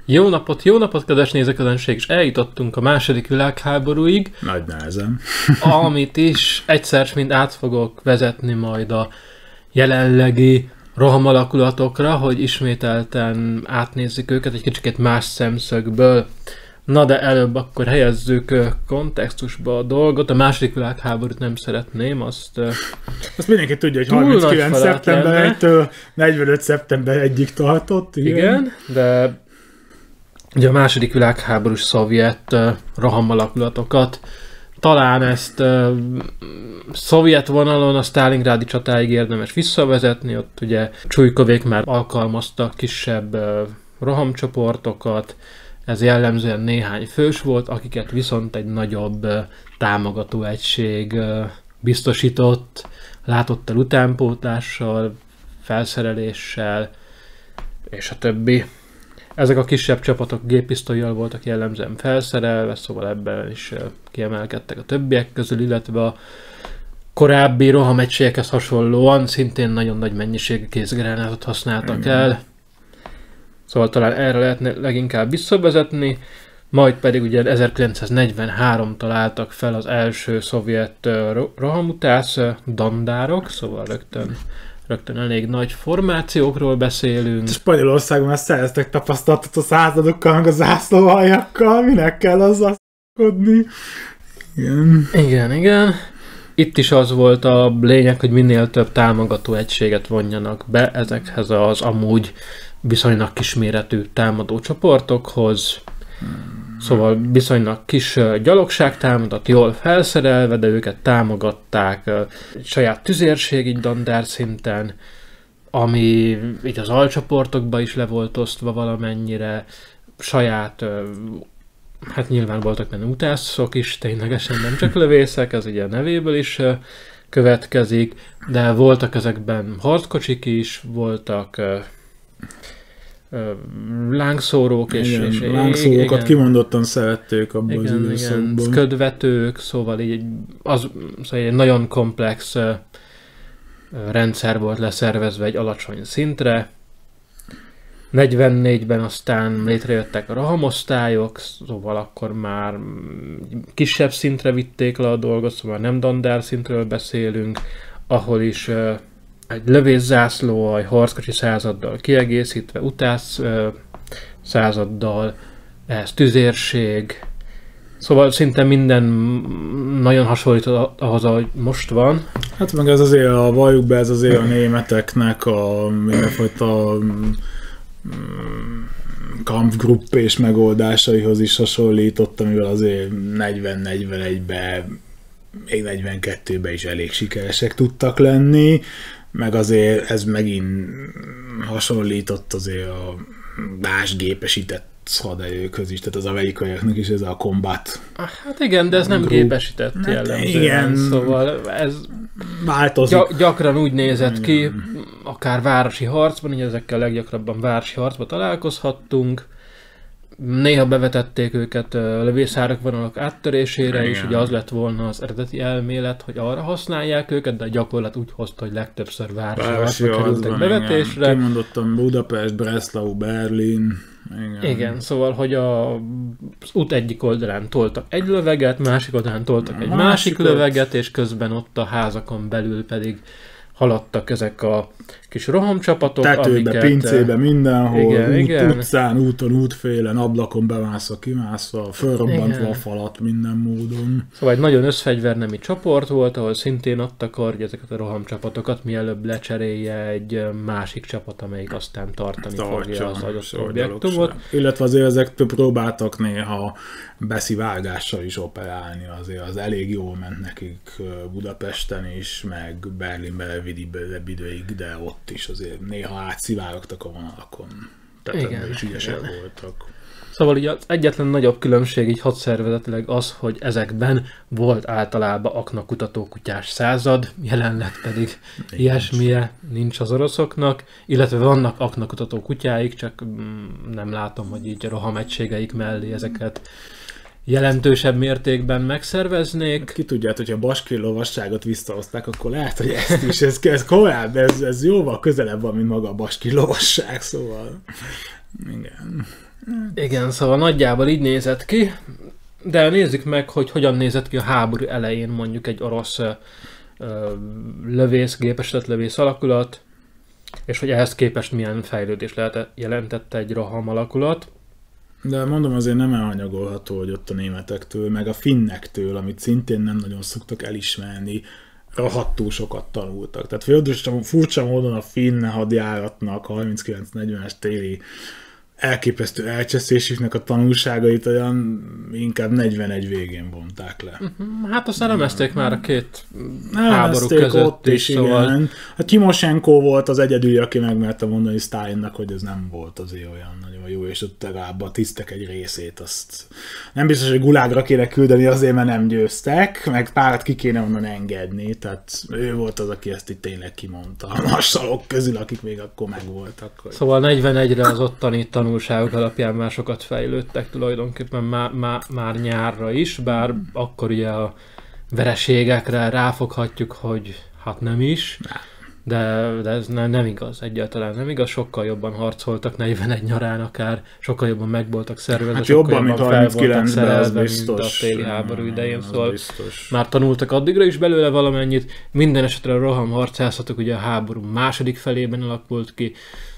Jó napot, kedves nézőközönség, és eljutottunk a második világháborúig. Nagy nehezen. Amit is egyszer mind át fogok vezetni majd a jelenlegi rohamalakulatokra, hogy ismételten átnézzük őket egy kicsit más szemszögből. Na de előbb akkor helyezzük kontextusba a dolgot. A második világháborút nem szeretném, azt mindenki tudja, hogy 39. szeptember 1-től 45. szeptember 1-ig tartott. Igen, de ugye a második világháborús szovjet rohamalapulatokat, talán ezt szovjet vonalon a Sztálingrádi csatáig érdemes visszavezetni, ott ugye Csujkovék már alkalmaztak kisebb rohamcsoportokat, ez jellemzően néhány fős volt, akiket viszont egy nagyobb támogató egység biztosított, látott el utánpótlással, felszereléssel, és a többi. Ezek a kisebb csapatok géppisztollyal voltak jellemzően felszerelve, szóval ebben is kiemelkedtek a többiek közül, illetve a korábbi rohamegységekhez hasonlóan szintén nagyon nagy mennyiségű kézgránátot használtak el. Szóval talán erre lehetne leginkább visszavezetni, majd pedig ugye 1943-tól álltak fel az első szovjet rohamutász dandárok, szóval rögtön elég nagy formációkról beszélünk. Spanyolországban ezt szereztek tapasztalatot a századokkal, meg a zászlóaljakkal, minek kell azzal szkodni. Igen. Itt is az volt a lényeg, hogy minél több támogató egységet vonjanak be ezekhez az amúgy viszonylag kisméretű támadó csoportokhoz. Szóval viszonylag kis gyalogságtámadat, jól felszerelve, de őket támogatták saját tüzérség így dandár szinten, ami így az alcsoportokba is le volt osztva valamennyire, saját, hát nyilván voltak benne utászok is, ténylegesen nem csak lövészek, ez ugye a nevéből is következik, de voltak ezekben harckocsik is, voltak lángszórók, és lángszórókat kimondottan szerették abban az időszakban. Ködvetők, szóval így egy nagyon komplex rendszer volt leszervezve egy alacsony szintre. 44-ben aztán létrejöttek a rohamosztályok, szóval akkor már kisebb szintre vitték le a dolgot, szóval nem dandár szintről beszélünk, ahol is egy lövészzászlóalj, harckocsi századdal kiegészítve, utász századdal, ehhez tüzérség. Szóval szinte minden nagyon hasonlít ahhoz, ahogy most van. Hát meg ez azért, valljuk be, ez azért a németeknek a mindenfajta kampfgrupp és megoldásaihoz is hasonlított, amivel azért 40-41-ben, még 42-ben is elég sikeresek tudtak lenni. Meg azért ez megint hasonlított azért a más gépesített haderőkhöz is, tehát az amerikaiaknak is ez a combat. Hát igen, de ez nem gépesített jellemzően. Igen, szóval ez változik. Gyakran úgy nézett ki, akár városi harcban, így ezekkel leggyakrabban városi harcban találkozhattunk. Néha bevetették őket lövészárok vonalak áttörésére, és ugye az lett volna az eredeti elmélet, hogy arra használják őket, de a gyakorlat úgy hozta, hogy legtöbbször városi harcba kerültek bevetésre. Kimondottan Budapest, Breslau, Berlin. Igen, szóval, hogy az út egyik oldalán toltak egy löveget, másik oldalán toltak egy másik löveget, és közben ott a házakon belül pedig haladtak ezek a kis rohamcsapatok, tetőbe, pincébe, mindenhol, igen. utcán, úton, útfélen, ablakon bemászva, kimászva, fölrobbantva a falat minden módon. Szóval egy nagyon összfegyvernemi csoport volt, ahol szintén ott akarja ezeket a rohamcsapatokat, mielőbb lecserélje egy másik csapat, amelyik aztán tartani fogja az adott objektumot. Illetve azért ezek próbáltak néha beszivágással is operálni, azért az elég jól ment nekik Budapesten is, meg Berlinben rövidebb időig, de ott is azért néha átszivárogtak a vonalakon. Tehát is ügyesek voltak. Szóval ugye az egyetlen nagyobb különbség így hadszervezetileg az, hogy ezekben volt általában aknakutató kutyás század, jelenleg pedig ilyesmije nincs az oroszoknak, illetve vannak aknakutató kutyáik, csak nem látom, hogy így a rohamegységeik mellé ezeket jelentősebb mértékben megszerveznék. Ki tudják, hogyha a baskír lovasságot visszahozták, akkor lehet, hogy ezt is, ez korábban, ez jóval közelebb van, mint maga a baskír lovasság, szóval igen. Igen, szóval nagyjából így nézett ki, de nézzük meg, hogy hogyan nézett ki a háború elején mondjuk egy orosz lövész, gépesetlövész alakulat, és hogy ehhez képest milyen fejlődés jelentette egy roham alakulat. De mondom, azért nem elhanyagolható, hogy ott a németektől, meg a finnektől, amit szintén nem nagyon szoktak elismerni, rohadtul sokat tanultak. Tehát furcsa módon a finn hadjáratnak 39-40-es téli elképesztő elcseszésüknek a tanulságait olyan inkább 41 végén vonták le. Hát aztán elemezték már a két háború között ott is, szóval... igen. Hát Timoshenko volt az egyedüli, aki megmerte mondani Sztálinnak, hogy ez nem volt azért olyan nagyon jó, és ott legalább a tisztek egy részét azt nem biztos, hogy gulágra kéne küldeni azért, mert nem győztek, meg párat ki kéne onnan engedni, tehát ő volt az, aki ezt itt tényleg kimondta a marsalok közül, akik még akkor megvoltak. Hogy... Szóval 41-re az ottani tanulságok alapján már sokat fejlődtek tulajdonképpen már nyárra is, bár akkor ugye a vereségekre ráfoghatjuk, hogy hát nem is, de ez nem igaz, egyáltalán nem igaz, sokkal jobban harcoltak 41 nyarán akár, sokkal jobban meg voltak szervezve, hát sokkal jobban, jobban fel voltak szerelve, mint a téli háború idején, szóval biztos. Már tanultak addigra is belőle valamennyit, minden esetre a roham harcászatok ugye a háború második felében alakult ki.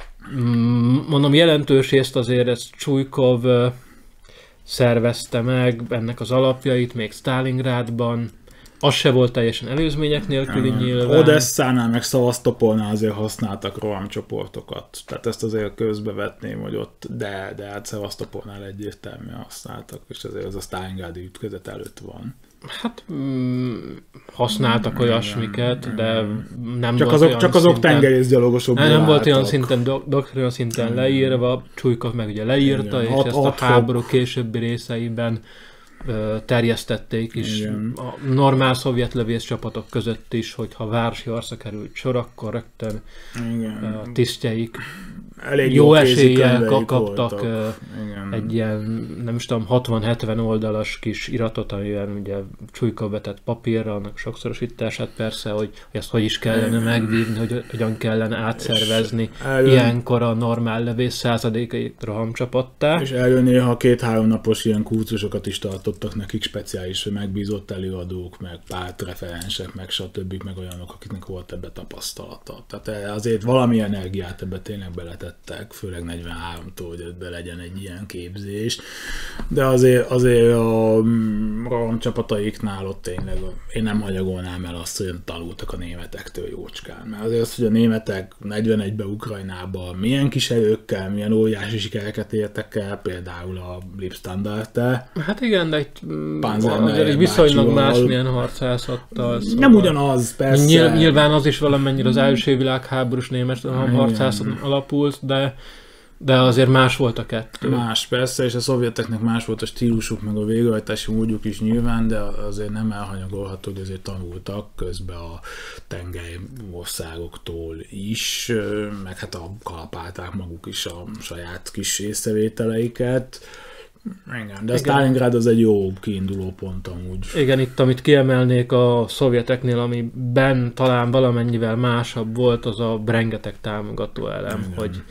Mondom, jelentős részt azért ezt Csujkov szervezte meg, ennek az alapjait, még Stalingrádban. Az se volt teljesen előzmények nélküli nyilván. Odesszánál meg Szevasztopolnál azért használtak rohamcsoportokat. Tehát ezt azért közbevetném, hogy ott, de hát Szevasztopolnál egyértelműen használtak, és azért az a Stalingrádi ütközet előtt van. Hát használtak olyasmiket, de nem csak volt olyan csak azok tengerészgyalogosok. Nem volt olyan szinten, doktrina szinten leírva, Csujkov meg ugye leírta, és ezt a háború későbbi részeiben terjesztették is. Igen. A normál szovjet lövész csapatok között is, hogyha városi harcra került sor, akkor rögtön a tisztjeik elég jó eséllyel kaptak egy ilyen, nem is tudom, 60-70 oldalas kis iratot, amivel ugye Csujkov vetett papírra, annak sokszorosítását persze, hogy ezt hogy is kellene megvívni, hogy hogyan kellene átszervezni ilyenkor a normál lövész századékait rohamcsapattá. És erről néha 2-3 napos ilyen kurzusokat is tartottak nekik speciális, hogy megbízott előadók, meg pártreferensek, meg stb. Meg olyanok, akiknek volt ebbe tapasztalata. Tehát azért valami energiát ebbe tényleg beletettek, főleg 43-tól, hogy ebbe legyen egy ilyen képzés. De azért a rohamcsapataiknál ott tényleg én nem hanyagolnám el azt, hogy tanultak a németektől jócskán. Mert azért az, hogy a németek 41-ben Ukrajnában milyen kis erőkkel, milyen óriási sikereket értek el, például a Lipstandarte. Hát igen, de egy viszonylag másmilyen harcászattal. Szóval nem ugyanaz, persze. Nyilván az is valamennyire az első világháborús német harcászat alapult, de azért más volt a kettő. Más, persze, és a szovjeteknek más volt a stílusuk, meg a végrehajtási módjuk is nyilván, de azért nem elhanyagolható, hogy azért tanultak közben a tengely országoktól is, meg hát a kalapálták maguk is a saját kis észrevételeiket. Igen, de a Stalingrád az egy jó kiinduló pont amúgy. Igen, itt amit kiemelnék a szovjeteknél, amiben talán valamennyivel másabb volt, az a rengeteg támogató elem, igen. Hogy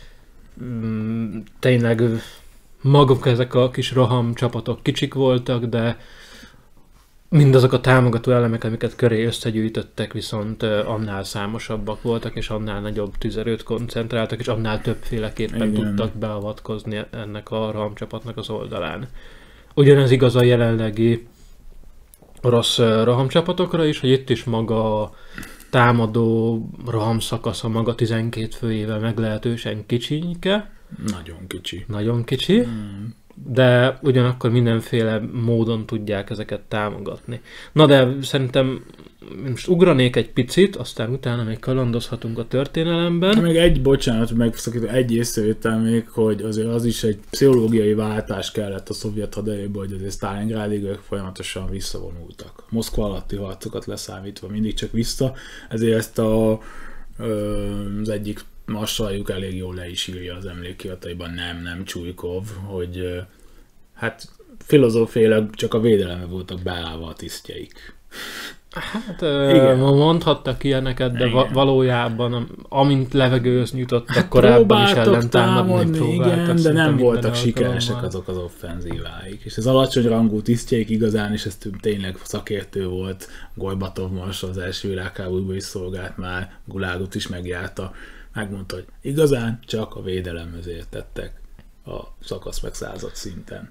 tényleg maguk ezek a kis roham csapatok kicsik voltak, de mindazok a támogató elemek, amiket köré összegyűjtöttek, viszont annál számosabbak voltak, és annál nagyobb tüzerőt koncentráltak, és annál többféleképpen igen. Tudtak beavatkozni ennek a roham csapatnak az oldalán. Ugyanez igaz a jelenlegi orosz roham csapatokra is, hogy itt is maga a támadó roham szakasza maga 12 főjével meglehetősen kicsinyke. Nagyon kicsi. Nagyon kicsi. De ugyanakkor mindenféle módon tudják ezeket támogatni. Na de szerintem most ugranék egy picit, aztán utána még kalandozhatunk a történelemben. Még egy észrevétel még, hogy azért az is egy pszichológiai váltás kellett a szovjet haderőből, hogy azért Stalingrádig ők folyamatosan visszavonultak. Moszkva alatti harcokat leszámítva mindig csak vissza, ezért ezt az egyik marsaljuk elég jól le is írja az emlékirataiban, nem Csujkov, hogy hát filozófiailag csak a védelembe voltak beállva a tisztjeik. Hát mondhattak ilyeneket, de valójában amint levegőhöz nyújtottak korábban is ellentámadni próbáltak. Igen, de nem voltak sikeresek azok az offenzíváik. És az alacsony rangú tisztjeik igazán, és ez tényleg szakértő volt, Gorbatov marsa az első világháborúban is szolgált már, Gulágot is megjárta, megmondta, hogy igazán csak a védelemhez értettek a szakasz megszázott szinten.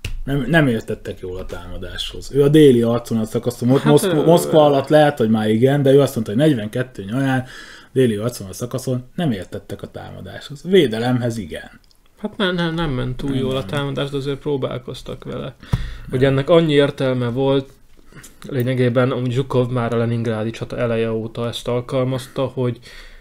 Nem értettek jól a támadáshoz. Ő a déli arcvonalat szakaszon, Moszkva alatt lehet, hogy már igen, de ő azt mondta, hogy 42 nyarán déli arcvonalat szakaszon nem értettek a támadáshoz. A védelemhez igen. Hát nem ment túl jól a támadás, de azért próbálkoztak vele. Hogy ennek annyi értelme volt, lényegében amúgy Zsukov már a Leningrádi csata eleje óta ezt alkalmazta, hogy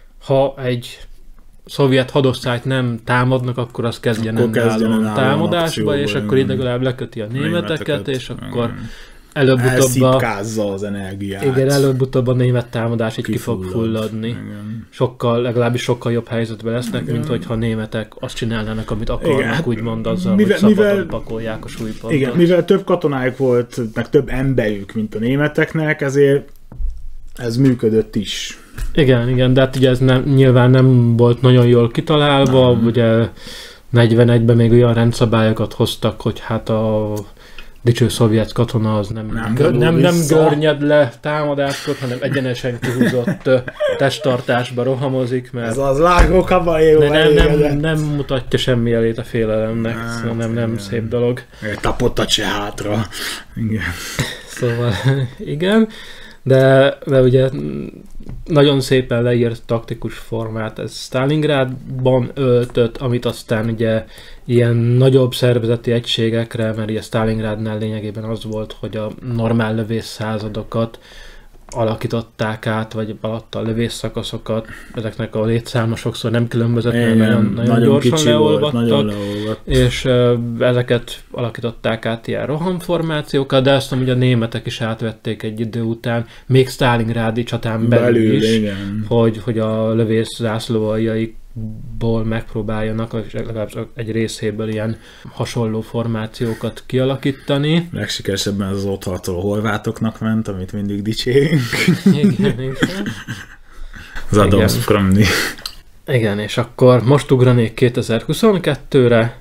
ha egy szovjet hadosztályt nem támadnak, akkor az kezdjen önállóan támadásba, és akkor így legalább leköti a németeket, és akkor előbb-utóbb az energiát. Igen, előbb-utóbb a német támadás így ki fog fulladni. Legalábbis sokkal jobb helyzetben lesznek, mint hogyha a németek azt csinálnának, amit akarnak, úgymond azzal, hogy szabadon pakolják a súlypontot. Igen, mivel több katonájuk volt, meg több emberük, mint a németeknek, ezért ez működött is. Igen, de hát ugye ez nyilván nem volt nagyon jól kitalálva, ugye 41-ben még olyan rendszabályokat hoztak, hogy hát a dicső szovjet katona az nem görnyed le támadáskor, hanem egyenesen kihúzott testtartásba rohamozik, mert ez az Lágó Caballero nem mutatja semmi jelét a félelemnek, nem szép dolog. Tapott a cseh hátra. Igen. Szóval igen. De ugye nagyon szépen leírt taktikus formát ez Stalingrádban öltött, amit aztán ugye ilyen nagyobb szervezeti egységekre, mert ugye Stalingrádnál lényegében az volt, hogy a normál lövészszázadokat alakították át, vagy alatta a lövészszakaszokat, ezeknek a létszáma sokszor nem különbözött, mert nagyon gyorsan leolvadtak, és ezeket alakították át ilyen rohamformációkat, de ezt amúgy a németek is átvették egy idő után, még Sztálingrádi csatán belül is, hogy a lövész zászlóaljaikból megpróbáljanak, és legalábbis egy részéből ilyen hasonló formációkat kialakítani. Legsikeresebben az ott harcoló horvátoknak ment, amit mindig dicsérünk. Igen. Az Adams Kramni. Igen, és akkor most ugranék 2022-re.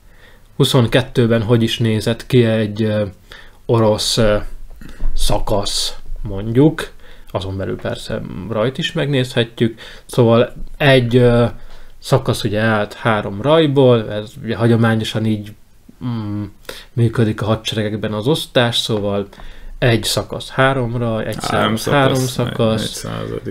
22-ben hogy is nézett ki egy orosz szakasz, mondjuk. Azon belül persze rajt is megnézhetjük. Szóval egy szakasz ugye állt 3 rajból, ez ugye hagyományosan így működik a hadseregekben az osztás, szóval egy szakasz 3 raj, egy szakasz 3 szakasz,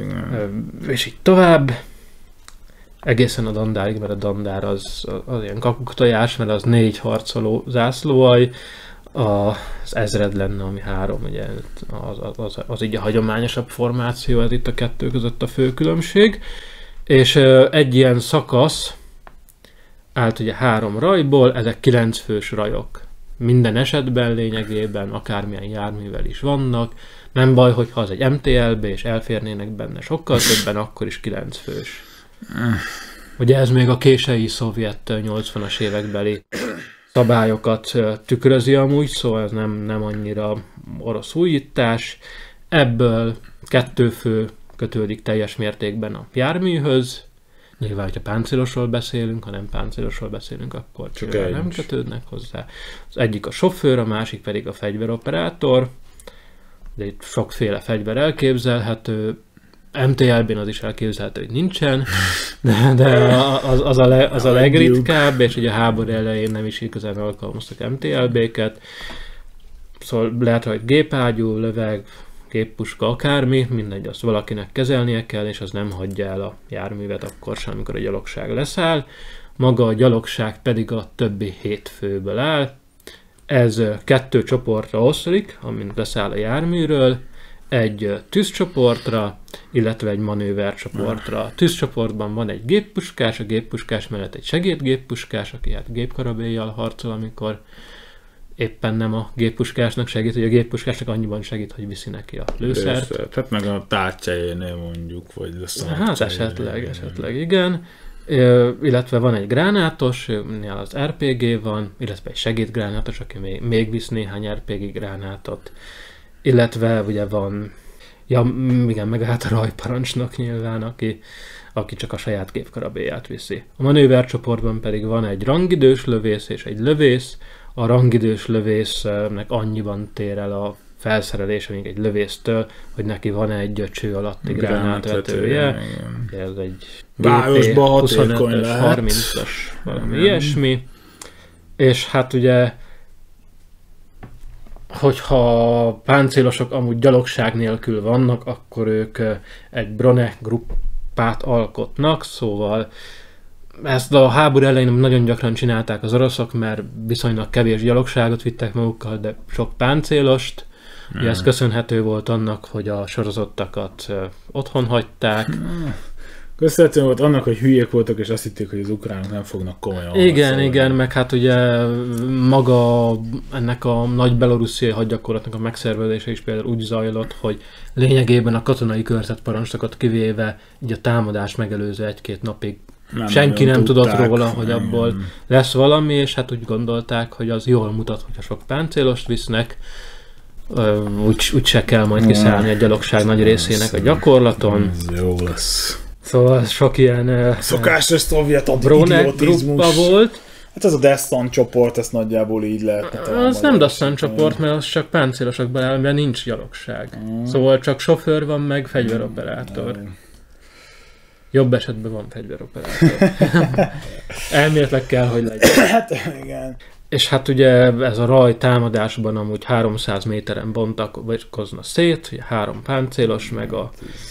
és így tovább. Egészen a dandárig, mert a dandár az ilyen kakuktojás, mert az 4 harcoló zászlóalj, az ezred lenne, ami 3, ugye az így a hagyományosabb formáció, ez itt a kettő között a fő különbség. És egy ilyen szakasz állt ugye 3 rajból, ezek 9 fős rajok. Minden esetben lényegében, akármilyen járművel is vannak, nem baj, hogyha az egy MTLB, és elférnének benne sokkal többen, akkor is 9 fős. Ugye ez még a késői szovjet 80-as évekbeli szabályokat tükrözi amúgy, szóval ez nem annyira orosz újítás. Ebből 2 fő kötődik teljes mértékben a járműhöz. Nyilván, hogyha páncélosról beszélünk, ha nem páncélosról beszélünk, akkor csak nem kötődnek hozzá. Az egyik a sofőr, a másik pedig a fegyveroperátor. De itt sokféle fegyver elképzelhető. MTL-ben az is elképzelhető, hogy nincsen, de az a legritkább, és ugye a háború elején nem is igazán alkalmaztak MTLB-ket. Szóval lehet, hogy gépágyú, löveg, géppuska, akármi, mindegy, azt valakinek kezelnie kell, és az nem hagyja el a járművet akkor sem, amikor a gyalogság leszáll. Maga a gyalogság pedig a többi 7 főből áll. Ez 2 csoportra oszlik, amint leszáll a járműről, egy tűzcsoportra, illetve egy manővercsoportra. A tűzcsoportban van egy géppuskás, a géppuskás mellett egy segédgéppuskás, aki hát gépkarabéllyal harcol, amikor éppen nem a géppuskásnak segít, hogy a géppuskásnak annyiban segít, hogy viszi neki a lőszert. Tehát meg a tárcsájénél mondjuk, vagy lesz a hát esetleg igen. Illetve van egy gránátos, az RPG van, illetve egy segédgránátos, aki még visz néhány RPG gránátot. Illetve ugye van Ja, igen, meg hát a rajparancsnok nyilván, aki csak a saját gépkarabélyát viszi. A manővercsoportban pedig van egy rangidős lövész és egy lövész. A rangidős lövésznek annyiban tér el a felszerelése még egy lövésztől, hogy neki van egy cső alatti gránátvetője. Ez egy Városba 25-ös, 30-as, valami ilyesmi. És hát ugye, hogyha páncélosok amúgy gyalogság nélkül vannak, akkor ők egy Brone gruppát alkotnak, szóval ezt a háború elején nagyon gyakran csinálták az oroszok, mert viszonylag kevés gyalogságot vittek magukkal, de sok páncélost. Ugye ez köszönhető volt annak, hogy a sorozottakat otthon hagyták. Köszönhetően volt annak, hogy hülyék voltak, és azt hitték, hogy az ukránok nem fognak komolyan. Igen, meg hát ugye maga ennek a nagy belorussziai hadgyakorlatnak a megszervezése is például úgy zajlott, hogy lényegében a katonai körzetparancsnokat kivéve így a támadás megelőző 1-2 napig senki nem tudott róla, hogy abból lesz valami, és hát úgy gondolták, hogy az jól mutat, hogyha sok páncélost visznek, úgy se kell majd kiszállni a gyalogság nagy részének a gyakorlaton. Ez jó lesz. Szóval sok ilyen szokásos szovjet gruppa volt. Hát ez a Destan csoport, ezt nagyjából így lehetne talán. Az nem Destan csoport, mert az csak páncélosokban áll, mert nincs gyalogság. Szóval csak sofőr van, meg fegyveroperátor. Jobb esetben van fegyveroperátor. Elméletileg kell, hogy legyen. Hát igen. És hát ugye ez a raj támadásban amúgy 300 méteren bontakozna szét, ugye 3 páncélos, meg a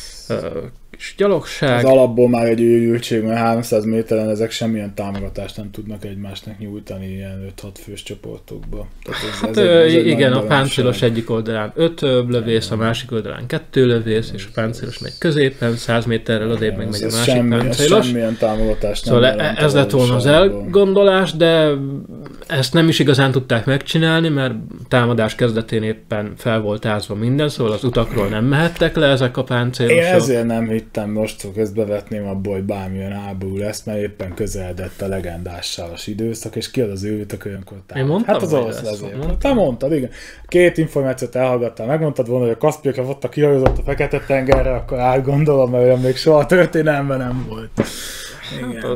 kis gyalogság. Az alapból már egy őrültség, mert 300 méteren ezek semmilyen támogatást nem tudnak egymásnak nyújtani ilyen 5-6 fős csoportokba. Hát igen, a páncélos egyik oldalán 5 lövész, a másik oldalán 2 lövész, és a páncélos megy középen, 100 méterrel odébb meg megy a másik páncélos. Semmilyen támogatást nem. Szóval ez lett volna az elgondolás, de ezt nem is igazán tudták megcsinálni, mert támadás kezdetén éppen fel volt ázva minden, szóval az utakról nem mehettek le ezek a páncélosok. Én ezért nem hittem, most ezt bevetném abból, hogy bármilyen háború lesz, mert éppen közeledett a legendás sávos időszak, és ki az őrültök olyankor támad. Én mondtam, hát az orosz vezér. Te mondtad, igen. 2 információt elhallgattál, megmondtad volna, hogy a Kaszpiai ott a kihajózott a Fekete-tengerre, akkor átgondolom, mert olyan még soha történelemben nem volt. Igen.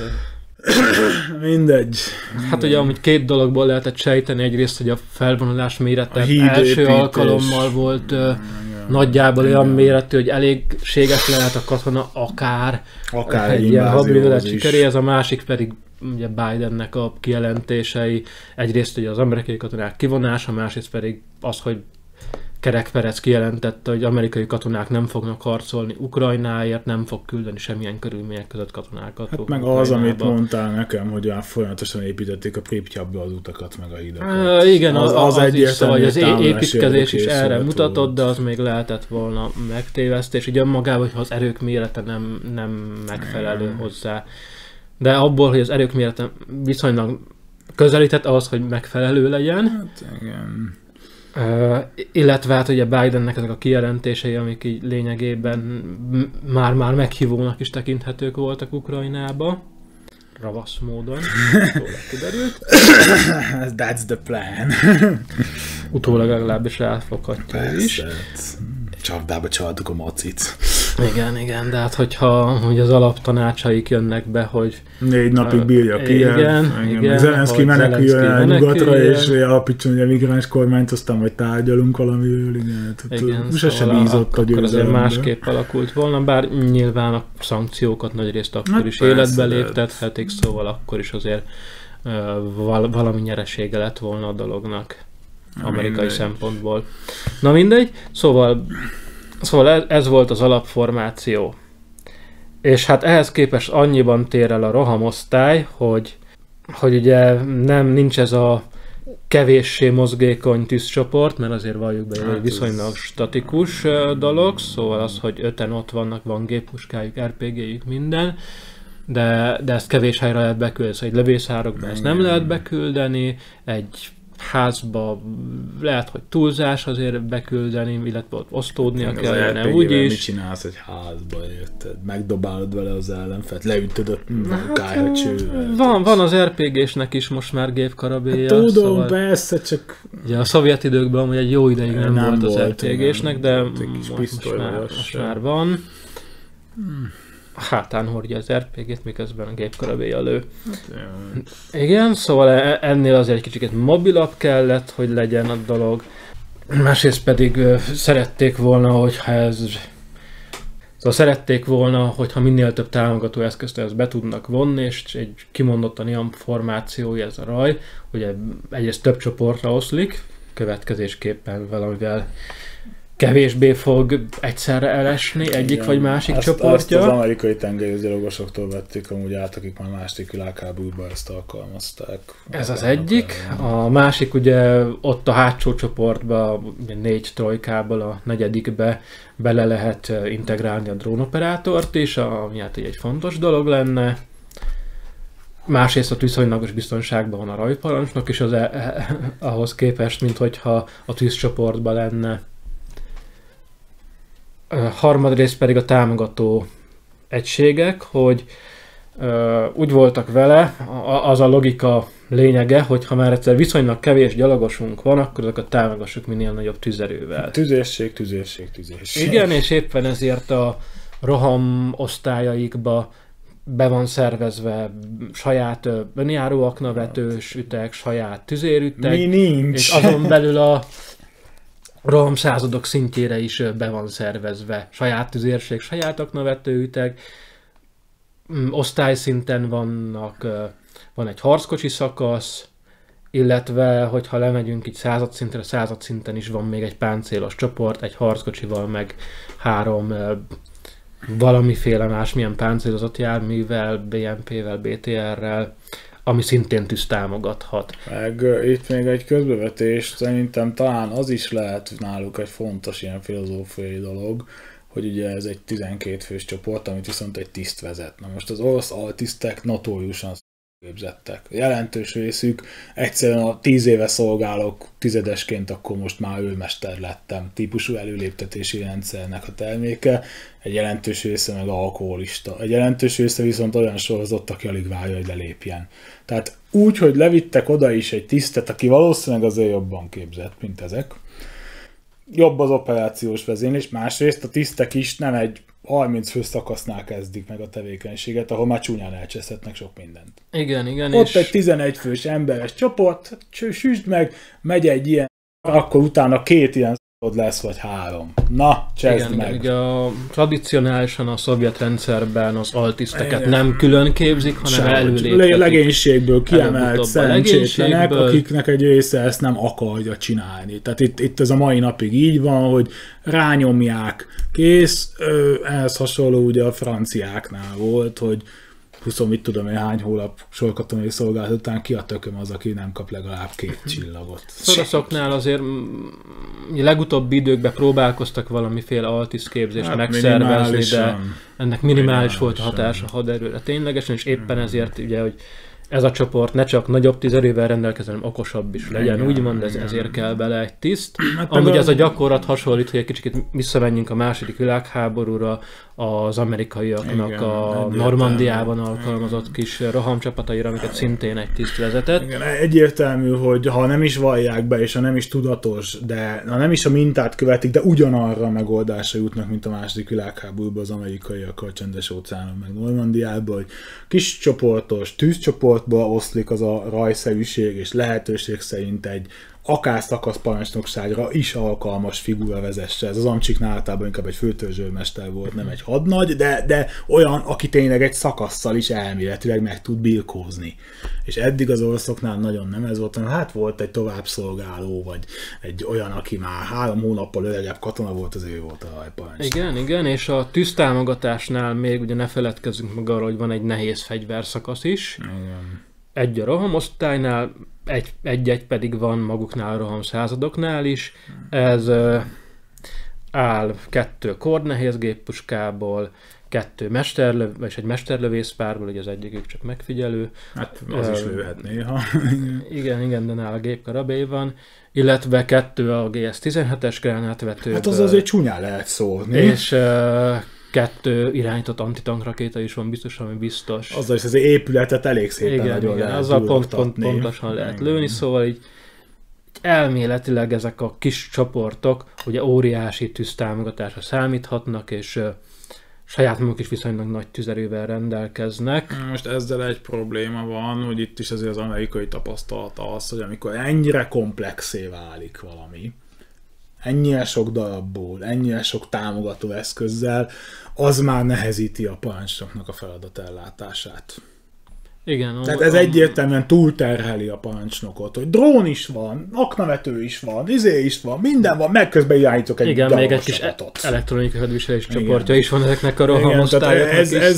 Mindegy. Hát ugye amúgy 2 dologból lehetett sejteni, egyrészt, hogy a felvonulás mérete első alkalommal volt nagyjából olyan méretű, hogy elégséges lehet a katona akár egy ilyen hadművelet sikeréhez, a másik pedig ugye Bidennek a kijelentései, egyrészt ugye az amerikai katonák kivonása, másrészt pedig az, hogy Kerek Perec kijelentette, hogy amerikai katonák nem fognak harcolni Ukrajnáért, nem fog küldeni semmilyen körülmények között katonákat. Hát meg az, amit mondtál nekem, hogy olyan folyamatosan építették a Pripyatba az utakat, meg a hidakat. Igen, az egyértelmű, hogy az építkezés is erre mutatott, de az még lehetett volna megtévesztés. Ugye önmagában, hogyha az erők mérete nem megfelelő hozzá. De abból, hogy az erők mérete viszonylag közelített ahhoz, hogy megfelelő legyen. Hát igen. Illetve hát ugye Bidennek ezek a kijelentései, amik így lényegében már meghívónak is tekinthetők voltak Ukrajnába. Ravasz módon. Kiderült. That's the plan. Utólag legalábbis ráfoghatja is. Csapdába csaltuk a macit. Igen, de hát hogyha hogy az alaptanácsaik jönnek be, hogy 4 napig bírja Kijev. Igen, Zelenszky meneküljön el nyugatra, és alapítson egy migráns kormányt, aztán majd tárgyalunk valamiről. Igen, szóval bízott a akkor azért másképp alakult volna, bár nyilván a szankciókat nagyrészt akkor is életbe léptethetik, szóval akkor is azért valami nyeresége lett volna a dolognak amerikai szempontból. Na mindegy, szóval ez volt az alapformáció. És hát ehhez képest annyiban tér el a rohamosztály, hogy ugye nincs ez a kevéssé mozgékony tűzcsoport, mert azért valljuk be, hogy viszonylag statikus dolog, szóval az, hogy 5-en ott vannak, van géppuskájuk, RPG-jük, minden, de ezt kevés helyre lehet beküldeni, szóval egy lövészárokba ezt nem lehet beküldeni, egy házba lehet, hogy túlzás azért beküldeni, illetve ott osztódnia kellene RPG-vel úgyis. mit csinálsz egy házba, érted? Megdobálod vele az ellenfelt, leütöd a kályhacsővel. Van az RPG-snek is most már gépkarabélya. Tudom, szóval, persze, csak... ugye a szovjet időkben amúgy egy jó ideig nem volt az RPG-snek, de most már van. Hátán hordja az RPG-t, miközben a gépkarabélya lő. Igen, szóval ennél azért egy kicsit mobilabb kellett, hogy legyen a dolog. Másrészt pedig szerették volna, hogyha minél több támogató eszközt ezt be tudnak vonni, és egy kimondottan ilyen formációja ez a raj, ugye egyrészt több csoportra oszlik, következésképpen valamivel kevésbé fog egyszerre elesni egyik vagy másik csoportja. Ezt az amerikai tengerészgyalogosoktól vették amúgy át, akik már második világháborúban ezt alkalmazták. Ez az egyik. A másik ugye ott a hátsó csoportban 4 trojkából a 4. bele lehet integrálni a drónoperátort is, ami hát egy fontos dolog lenne. Másrészt ott viszonylagos biztonságban van a rajparancsnok is ahhoz képest, mint hogyha a tűzcsoportban lenne. Harmadrészt pedig a támogató egységek, hogy úgy voltak vele, az a logika lényege, hogy ha már egyszer viszonylag kevés gyalogosunk van, akkor azokat támogassuk minél nagyobb tüzerővel. Tüzérség. Igen, és éppen ezért a roham osztályaikba be van szervezve saját önjáró aknavetős ütek, saját tüzérütek. Mi nincs? És azon belül a roham századok szintjére is be van szervezve. Saját tüzérség, saját aknavetőütek. Osztályszinten van egy harckocsi szakasz, illetve, hogyha lemegyünk így századszintre, századszinten is van még egy páncélos csoport, egy harckocsival, meg 3 valamiféle másmilyen páncélozott járművel, BMP-vel, BTR-rel, ami szintén tűz támogathat. Meg itt még egy közbevetés, szerintem talán az is lehet náluk egy fontos ilyen filozófiai dolog, hogy ugye ez egy 12 fős csoport, amit viszont egy tiszt vezet. Na most az orosz altisztek notóriusan képzettek. Jelentős részük egyszerűen a 10 éve szolgálok tizedesként, akkor most már őrmester lettem típusú előléptetési rendszernek a terméke, egy jelentős része meg alkoholista. Egy jelentős része viszont olyan sorozott, aki alig várja, hogy lelépjen. Tehát úgy, hogy levittek oda is egy tisztet, aki valószínűleg azért jobban képzett, mint ezek. Jobb az operációs vezénylés, másrészt a tisztek is nem egy 30 fő szakasznál kezdik meg a tevékenységet, ahol már csúnyán elcseszhetnek sok mindent. Igen. Ott egy 11 fős emberes csoport, süsd meg, megy egy ilyen, akkor utána 2 ilyen lesz, vagy 3. Na, cseszd meg! Igen, ugye tradicionálisan a szovjet rendszerben az altiszteket nem külön képzik, hanem előléptetik. Legénységből kiemelt szerencsétlenek, akiknek egy része ezt nem akarja csinálni. Tehát itt ez a mai napig így van, hogy rányomják, kész, ehhez hasonló ugye a franciáknál volt, hogy 20 mit tudom én hány hónap sorkatonai szolgálat után ki a tököm az, aki nem kap legalább 2 csillagot. Oroszoknál azért legutóbbi időkben próbálkoztak valamiféle altisztképzést megszervezni, de ennek minimális volt a hatása a haderőre ténylegesen, és éppen ezért ugye, hogy ez a csoport ne csak nagyobb tüzerővel rendelkezzen, hanem okosabb is legyen, úgymond, ezért kell bele egy tiszt. Amúgy ez a gyakorlat hasonlít, hogy egy kicsit visszamenjünk a második világháborúra, az amerikaiaknak a Normandiában alkalmazott kis rohamcsapataira, amiket szintén egy tiszt vezetett. Igen, egyértelmű, hogy ha nem is vallják be, és ha nem is tudatos, de ha nem is a mintát követik, de ugyanarra a megoldásra jutnak, mint a második világháborúban az amerikaiak a Csendes-óceánon, meg Normandiában, hogy kis csoportos tűzcsoportba oszlik az a rajszerűség, és lehetőség szerint egy akár szakaszparancsnokságra is alkalmas figura vezesse. Ez az Amcsiknál általában inkább egy főtörzsőrmester volt, nem egy hadnagy, de olyan, aki tényleg egy szakasszal is elméletileg meg tud birkózni. És eddig az oroszoknál nagyon nem ez volt, hanem hát volt egy továbbszolgáló, vagy egy olyan, aki már 3 hónappal öregebb katona volt, az ő volt a rajparancsnok. Igen, és a tűztámogatásnál még ugye ne feledkezzünk meg arról, hogy van egy nehéz fegyverszakasz is. Igen. Egy a rohamosztálynál, egy pedig van maguknál a rohamszázadoknál is. Ez áll 2 kordnehéz géppuskából, 2 és egy mesterlövészpárból, ugye az egyikük csak megfigyelő. Hát az is lőhet néha. Igen, de nála gépkarabély van, illetve 2 a GS-17-es gránátvető. Hát az azért csúnyán lehet szólni. És 2 irányított antitankrakéta is van biztos, ami biztos. Azzal is az épületet elég szépen nagyon igen, lehet azzal pontosan lehet lőni, szóval így elméletileg ezek a kis csoportok ugye óriási tűztámogatásra számíthatnak, és saját maguk is viszonylag nagy tüzerővel rendelkeznek. Most ezzel egy probléma van, hogy itt is azért az amerikai tapasztalata az, hogy amikor ennyire komplexé válik valami, ennyire sok darabból, ennyire sok támogató eszközzel, az már nehezíti a parancsnoknak a feladatellátását. Igen. Tehát ez egyértelműen túlterheli a parancsnokot, hogy drón is van, aknavető is van, is van, minden van, meg közben irányítok egy igen, még egy kis elektronikai hadviselés csoportja is van ezeknek a rohamosztályoknak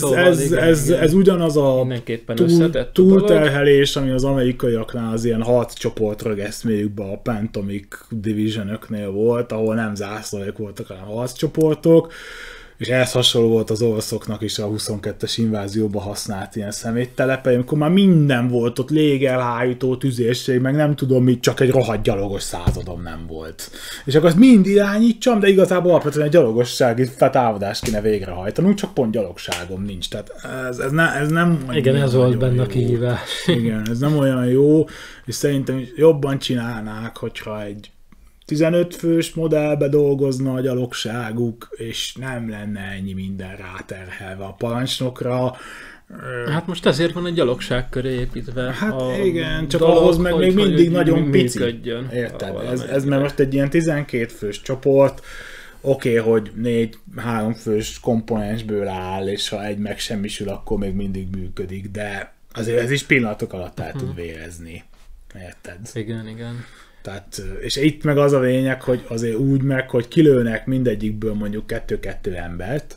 ez ugyanaz a túlterhelés, ami az amerikaiaknál az ilyen harccsoport rögeszméjükben a Pantomic Division-öknél volt, ahol nem zászlóik voltak, hanem harccsoportok, és ehhez hasonló volt az oroszoknak is a 22-es invázióban használt ilyen szeméttelepei, amikor már minden volt ott, légelhárító, tüzérség, meg nem tudom mit, csak egy rohadt gyalogos századom nem volt. És akkor azt mind irányítsam, de igazából alapvetően egy gyalogossági támadást kéne végrehajtanunk, csak pont gyalogságom nincs. Tehát ez nem... Igen, ez volt benne a kihívás. Igen, ez nem olyan jó, és szerintem jobban csinálnák, hogyha egy 15 fős modellbe dolgozna a gyalogságuk, és nem lenne ennyi minden ráterhelve a parancsnokra. Hát most ezért van egy gyalogság köré építve. Hát igen, csak ahhoz meg még mindig nagyon pici. Érted? Ez mert most egy ilyen 12 fős csoport, oké, hogy 3 fős komponensből áll, és ha egy megsemmisül, akkor még mindig működik, de azért ez is pillanatok alatt el tud vérezni. Érted? Igen. Tehát, és itt meg az a lényeg, hogy azért úgy meg, hogy kilőnek mindegyikből mondjuk 2-2 embert,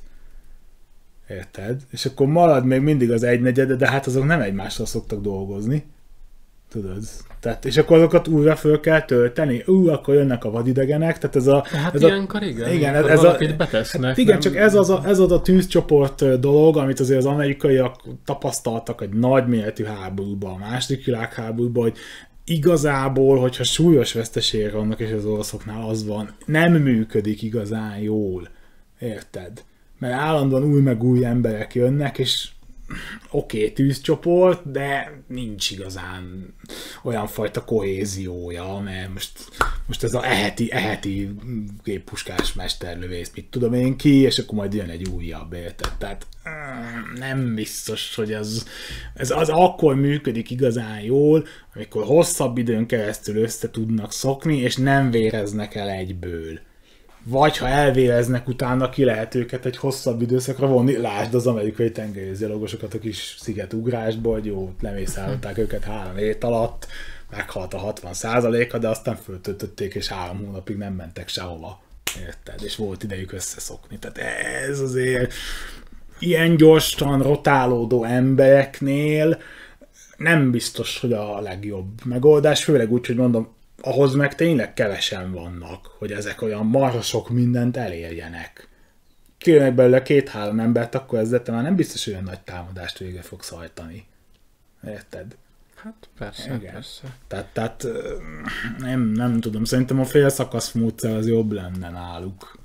érted? És akkor marad még mindig az 1/4, de hát azok nem egymással szoktak dolgozni, tudod? Tehát, és akkor azokat újra föl kell tölteni, akkor jönnek a vadidegenek, tehát ez a... Hát ez ilyenkor igen, ez valakit betesznek. Hát igen, csak ez az a tűzcsoport dolog, amit azért az amerikaiak tapasztaltak egy nagyméretű háborúban, a második világháborúban, hogy igazából, hogyha súlyos veszteségek vannak, és az oroszoknál az van, nem működik igazán jól. Érted? Mert állandóan új meg új emberek jönnek, és oké, tűzcsoport, de nincs igazán olyan fajta kohéziója, mert most ez a eheti géppuskás mesterlövész, mit tudom én ki, és akkor majd jön egy újabb, érted? Tehát nem biztos, hogy az akkor működik igazán jól, amikor hosszabb időn keresztül össze tudnak szokni, és nem véreznek el egyből. Vagy ha elvéreznek utána, ki lehet őket egy hosszabb időszakra vonni. Lásd az amerikai tengerészgyalogosokat a kis szigetugrásból, hogy jó, lemészárolták őket 3 hét alatt, meghalt a 60%-a, de aztán föltöltötték, és 3 hónapig nem mentek sehova. Érted? És volt idejük összeszokni. Tehát ez azért ilyen gyorsan rotálódó embereknél nem biztos, hogy a legjobb megoldás, főleg úgy, hogy mondom, ahhoz meg tényleg kevesen vannak, hogy ezek olyan marha sok mindent elérjenek. Kilőnek belőle 2-3 embert, akkor ezzel te már nem biztos, hogy olyan nagy támadást végre fogsz hajtani. Érted? Hát persze. Tehát nem tudom, szerintem a félszakasz módszer az jobb lenne náluk.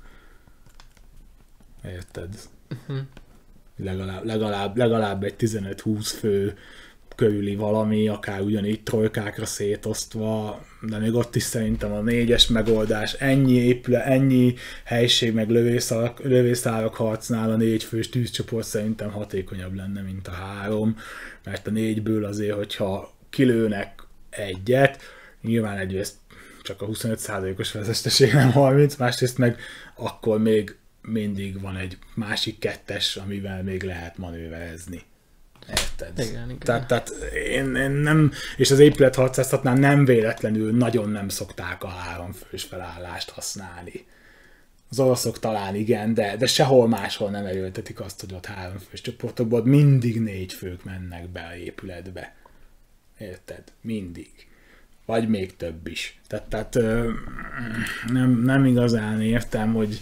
Érted? Legalább egy 15-20 fő körüli valami, akár ugyanígy trojkákra szétosztva, de még ott is szerintem a 4-es megoldás, ennyi helység meg lövészárak harcnál a 4 fős tűzcsoport szerintem hatékonyabb lenne, mint a 3, mert a 4-ből azért, hogyha kilőnek egyet, nyilván egyrészt csak a 25%-os veszteség, nem 30, másrészt meg akkor még mindig van egy másik 2-es, amivel még lehet manőverezni. Érted? Igen. Tehát én nem, és az épületharcászatnál nem véletlenül nagyon nem szokták a 3 fős felállást használni. Az oroszok talán igen, de sehol máshol nem erőltetik azt, hogy ott 3 fős csoportokból mindig 4 fők mennek be a épületbe. Érted? Mindig. Vagy még több is. Tehát nem igazán értem, hogy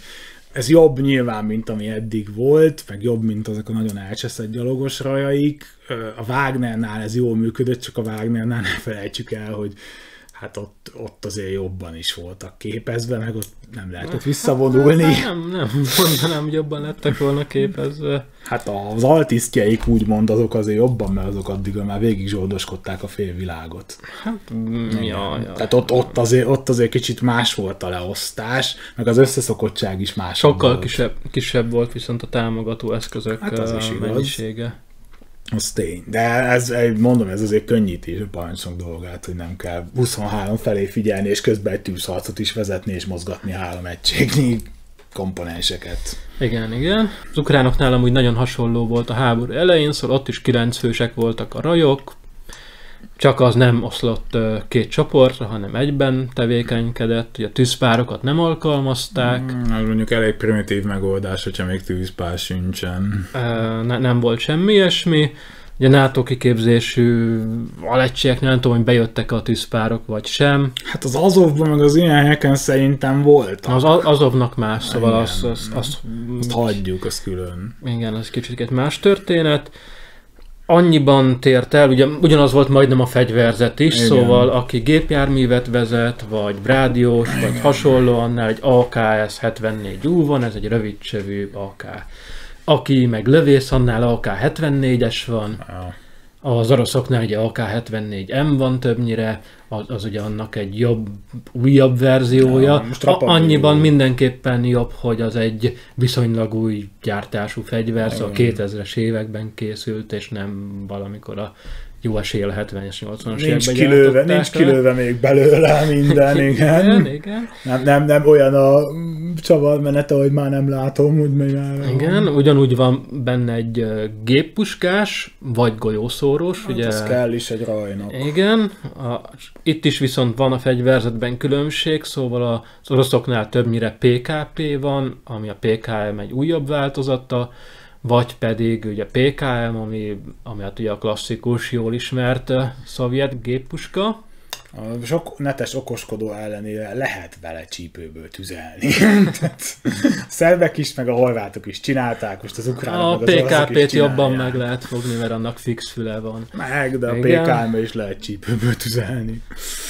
ez jobb nyilván, mint ami eddig volt, meg jobb, mint azok a nagyon elcseszett gyalogos rajaik. A Wagnernál ez jól működött, csak a Wagnernál ne felejtsük el, hogy hát ott azért jobban is voltak képezve, meg ott nem lehetett visszavonulni. Nem mondanám, hogy jobban lettek volna képezve. Hát az altisztjeik úgymond azok azért jobban, mert azok addig már végig zsoldoskodták a félvilágot. Hát, ja. Tehát ott azért kicsit más volt a leosztás, meg az összeszokottság is más. Sokkal kisebb volt viszont a támogató eszközök hát az is mennyisége. Az tény. De mondom, ez azért könnyíti a parancsnok dolgát, hogy nem kell 23 felé figyelni, és közben egy tűzharcot is vezetni, és mozgatni 3 egységnyi komponenseket. Igen. Az ukránoknál amúgy nagyon hasonló volt a háború elején, szóval ott is 9 fősek voltak a rajok, csak az nem oszlott 2 csoportra, hanem egyben tevékenykedett, ugye a tűzpárokat nem alkalmazták. Az mondjuk elég primitív megoldás, hogyha még tűzpár sincsen. Nem volt semmi ilyesmi. Ugye NATO kiképzésű alegységek, nem tudom, hogy bejöttek a tűzpárok, vagy sem. Hát az Azovban, meg az ilyen helyeken szerintem voltak. Az Azovnak más, szóval azt hagyjuk, az külön. Igen, az kicsit egy más történet. Annyiban tért el, ugye ugyanaz volt majdnem a fegyverzet is, igen. Szóval aki gépjárművet vezet, vagy rádiós, vagy hasonló, annál egy AKS 74U van, ez egy rövidcsövű AK. Aki meg lövész, annál AK-74-es van. Az oroszoknál ugye AK-74M van többnyire, az ugye annak egy újabb verziója. Annyiban mindenképpen jobb, hogy az egy viszonylag új gyártású fegyver, szóval 2000-es években készült, és nem valamikor a jó eséllyel 70-es, 80-as években gyártották. Nincs kilőve még belőle minden, igen. Nem olyan a csavarmenete, hogy már nem látom, hogy még már... Igen, ugyanúgy van benne egy géppuskás, vagy golyószórós. Hát ugye, ez kell is egy rajnak. Igen, itt is viszont van a fegyverzetben különbség, szóval az oroszoknál többnyire PKP van, ami a PKM egy újabb változata, vagy pedig ugye PKM, ami hát ugye a klasszikus, jól ismert szovjet géppuska. A sok netes okoskodó ellenére lehet vele csípőből tüzelni. A szerbek is, meg a horvátok is csinálták, most az ukránok, meg az oroszok is PKP-t jobban meg lehet fogni, mert annak fix füle van. De a PKM is lehet csípőből tüzelni.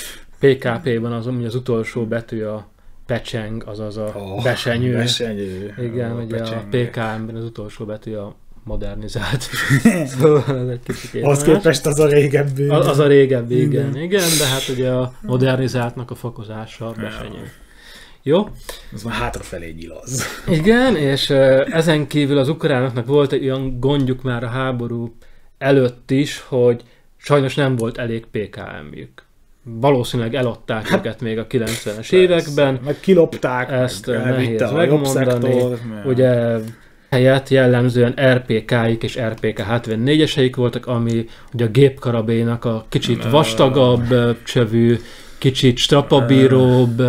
PKP-ban az utolsó betű a pecseng, azaz a besenyő. Besenyő. Igen, ugye a PKM-ben az utolsó betű a modernizált. Szóval egy kicsit az képest az a régebbi. Az a régebbi, igen, de hát ugye a modernizáltnak a fokozása a besenyő. Jó? Az már hátrafelé nyilaz. Igen, és ezen kívül az ukránoknak volt egy olyan gondjuk már a háború előtt is, hogy sajnos nem volt elég PKM-jük. Valószínűleg eladták őket még a 90-es években. Meg kilopták, ezt nehéz megmondani. Ugye helyett jellemzően RPK-ik és RPK-74-eseik voltak, ami ugye a gépkarabélynak a kicsit vastagabb csövű, kicsit strapabíróbb,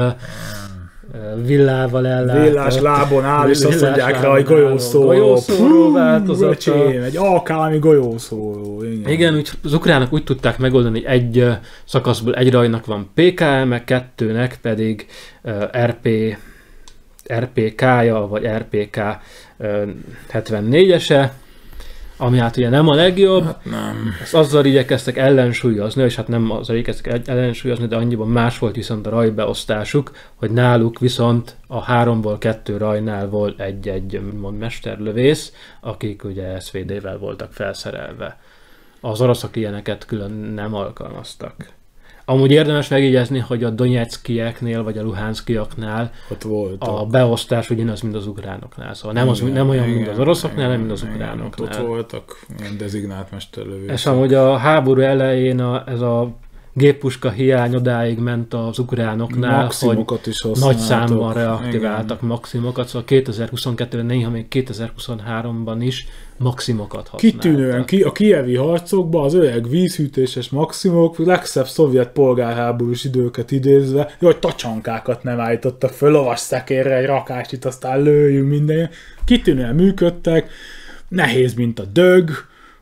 villával ellátott. Villás lábon áll, és azt mondják rá, hogy golyószóró változata. Egy alkalmi golyószóró. Igen, úgy, az ukránok úgy tudták megoldani, hogy egy szakaszból egy rajnak van PKM-e, 2-nek pedig RPK-ja, vagy RPK 74-ese, ami hát ugye nem a legjobb. Hát nem. Ezt azzal igyekeztek ellensúlyozni, és hát nem azzal igyekeztek ellensúlyozni, de annyiban más volt viszont a rajbeosztásuk, hogy náluk viszont a 3-ból 2 rajnál volt egy mesterlövész, akik ugye SVD-vel voltak felszerelve. Az oroszok ilyeneket külön nem alkalmaztak. Amúgy érdemes megjegyezni, hogy a Donetszkieknél vagy a Luhanszkiaknál a beosztás ugyanaz, mint az ukránoknál. Szóval nem olyan, mint az oroszoknál, nem mint az ukránoknál. Ott voltak ilyen dezignált mesterlövészek. És amúgy a háború elején ez a géppuska hiány odáig ment az ukránoknál, hogy nagy számban reaktiváltak maximokat, szóval 2022-ben, néha még 2023-ban is maximokat használtak. Kitűnően a kijevi harcokban az öreg vízhűtéses maximok, legszebb szovjet polgárháborús időket idézve, hogy tacsankákat nem állítottak föl, lovas szekérre egy rakást, itt aztán lőjünk minden. Kitűnően működtek, nehéz, mint a dög,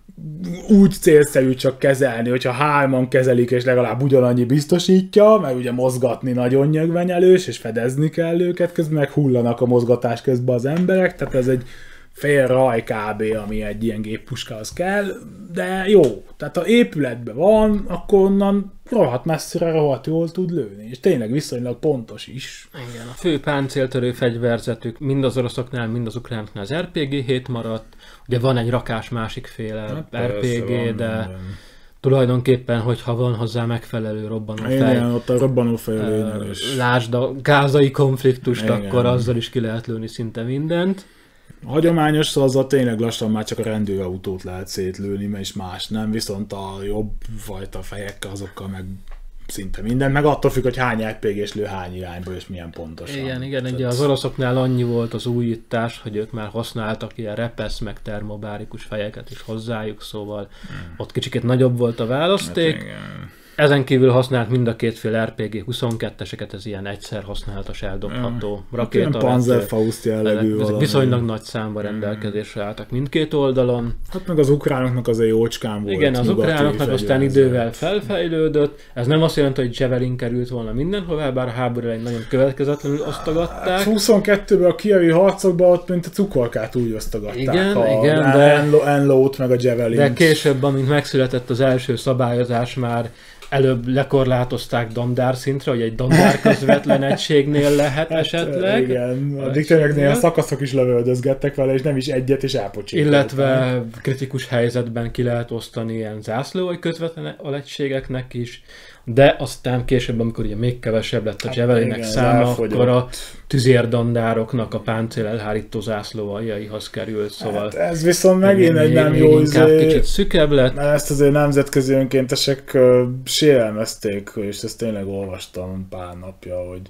úgy célszerű csak kezelni, hogyha 3-an kezelik, és legalább ugyanannyi biztosítja, mert ugye mozgatni nagyon nyögvenyelős, és fedezni kell őket, közben meg hullanak a mozgatás közben az emberek, tehát ez egy fél raj kb., ami egy ilyen géppuskához kell, de jó. Tehát ha épületben van, akkor onnan rohadt messzire, rohadt jól tud lőni, és tényleg viszonylag pontos is. Igen, a fő páncéltörő fegyverzetük mind az oroszoknál, mind az ukránoknál az RPG-7 maradt. Ugye van egy rakás másikféle RPG, de tulajdonképpen, hogyha van hozzá megfelelő robbanófej. Igen, ott a robbanófej lényeges. Lásd a gázai konfliktust, igen. Akkor azzal is ki lehet lőni szinte mindent. A hagyományos azzal tényleg lassan már csak a rendőrautót lehet szétlőni, mert is más nem, viszont a jobb fajta fejekkel azokkal meg szinte minden, meg attól függ, hogy hány RPG-s lő hány irányba, és milyen pontosan. Igen, ugye az oroszoknál annyi volt az újítás, hogy ők már használtak ilyen repesz, meg termobárikus fejeket is hozzájuk, szóval ott kicsit nagyobb volt a választék. Hát ezen kívül használt mind a két fél RPG 22-eseket, ez ilyen egyszer használatos, eldobható rakéta. Panzerfaust jellegű valami. Viszonylag nagy számban rendelkezésre álltak mindkét oldalon. Hát meg az ukránoknak azért jócskán volt. Igen, az ukránoknak aztán idővel felfejlődött. Ez nem azt jelenti, hogy Javelin került volna mindenhová, bár a háború elején nagyon következetlenül osztogatták. Hát 22-ben a kijevi harcokban ott mint a cukorkát úgy osztogatták. Igen, de Enlót meg a Javelin. De később, amint megszületett az első szabályozás, már előbb lekorlátozták dandár szintre, hogy egy dandár közvetlen egységnél lehet esetleg. Igen, addig tényleg néha szakaszok is lövöldözgettek vele, és nem is egyet, és elpocsékolták. Illetve kritikus helyzetben ki lehet osztani ilyen zászlói közvetlen alegységeknek is, de aztán később, amikor ugye még kevesebb lett a Javelinek száma, akkor a tüzérdandároknak a páncél elhárító zászlóaljaihoz került, szóval... Hát ez viszont megint egy nem jó kicsit szükebb lett. Mert ezt azért nemzetközi önkéntesek sérelmezték, és ezt tényleg olvastam pár napja, hogy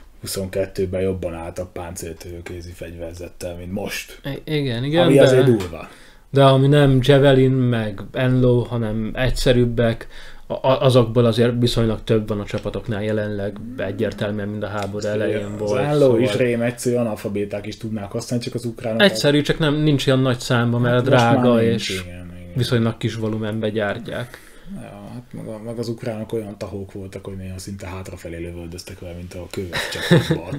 22-ben jobban álltak páncéltörőkézi fegyverzettel, mint most. Igen, ami azért durva. De ami nem Javelin, meg Enlow, hanem egyszerűbbek, azokból azért viszonylag több van a csapatoknál jelenleg, egyértelműen, mint a háború elején volt. Az Enlow is rém egyszerű, analfabéták is tudnák használni, csak az ukránok... Egyszerű, csak nincs olyan nagy számba, mert drága, és viszonylag kis volumenbe gyártják. Ja, hát meg az ukránok olyan tahók voltak, hogy néha szinte hátrafelé lövöldöztek vele, mint a követ csapatban.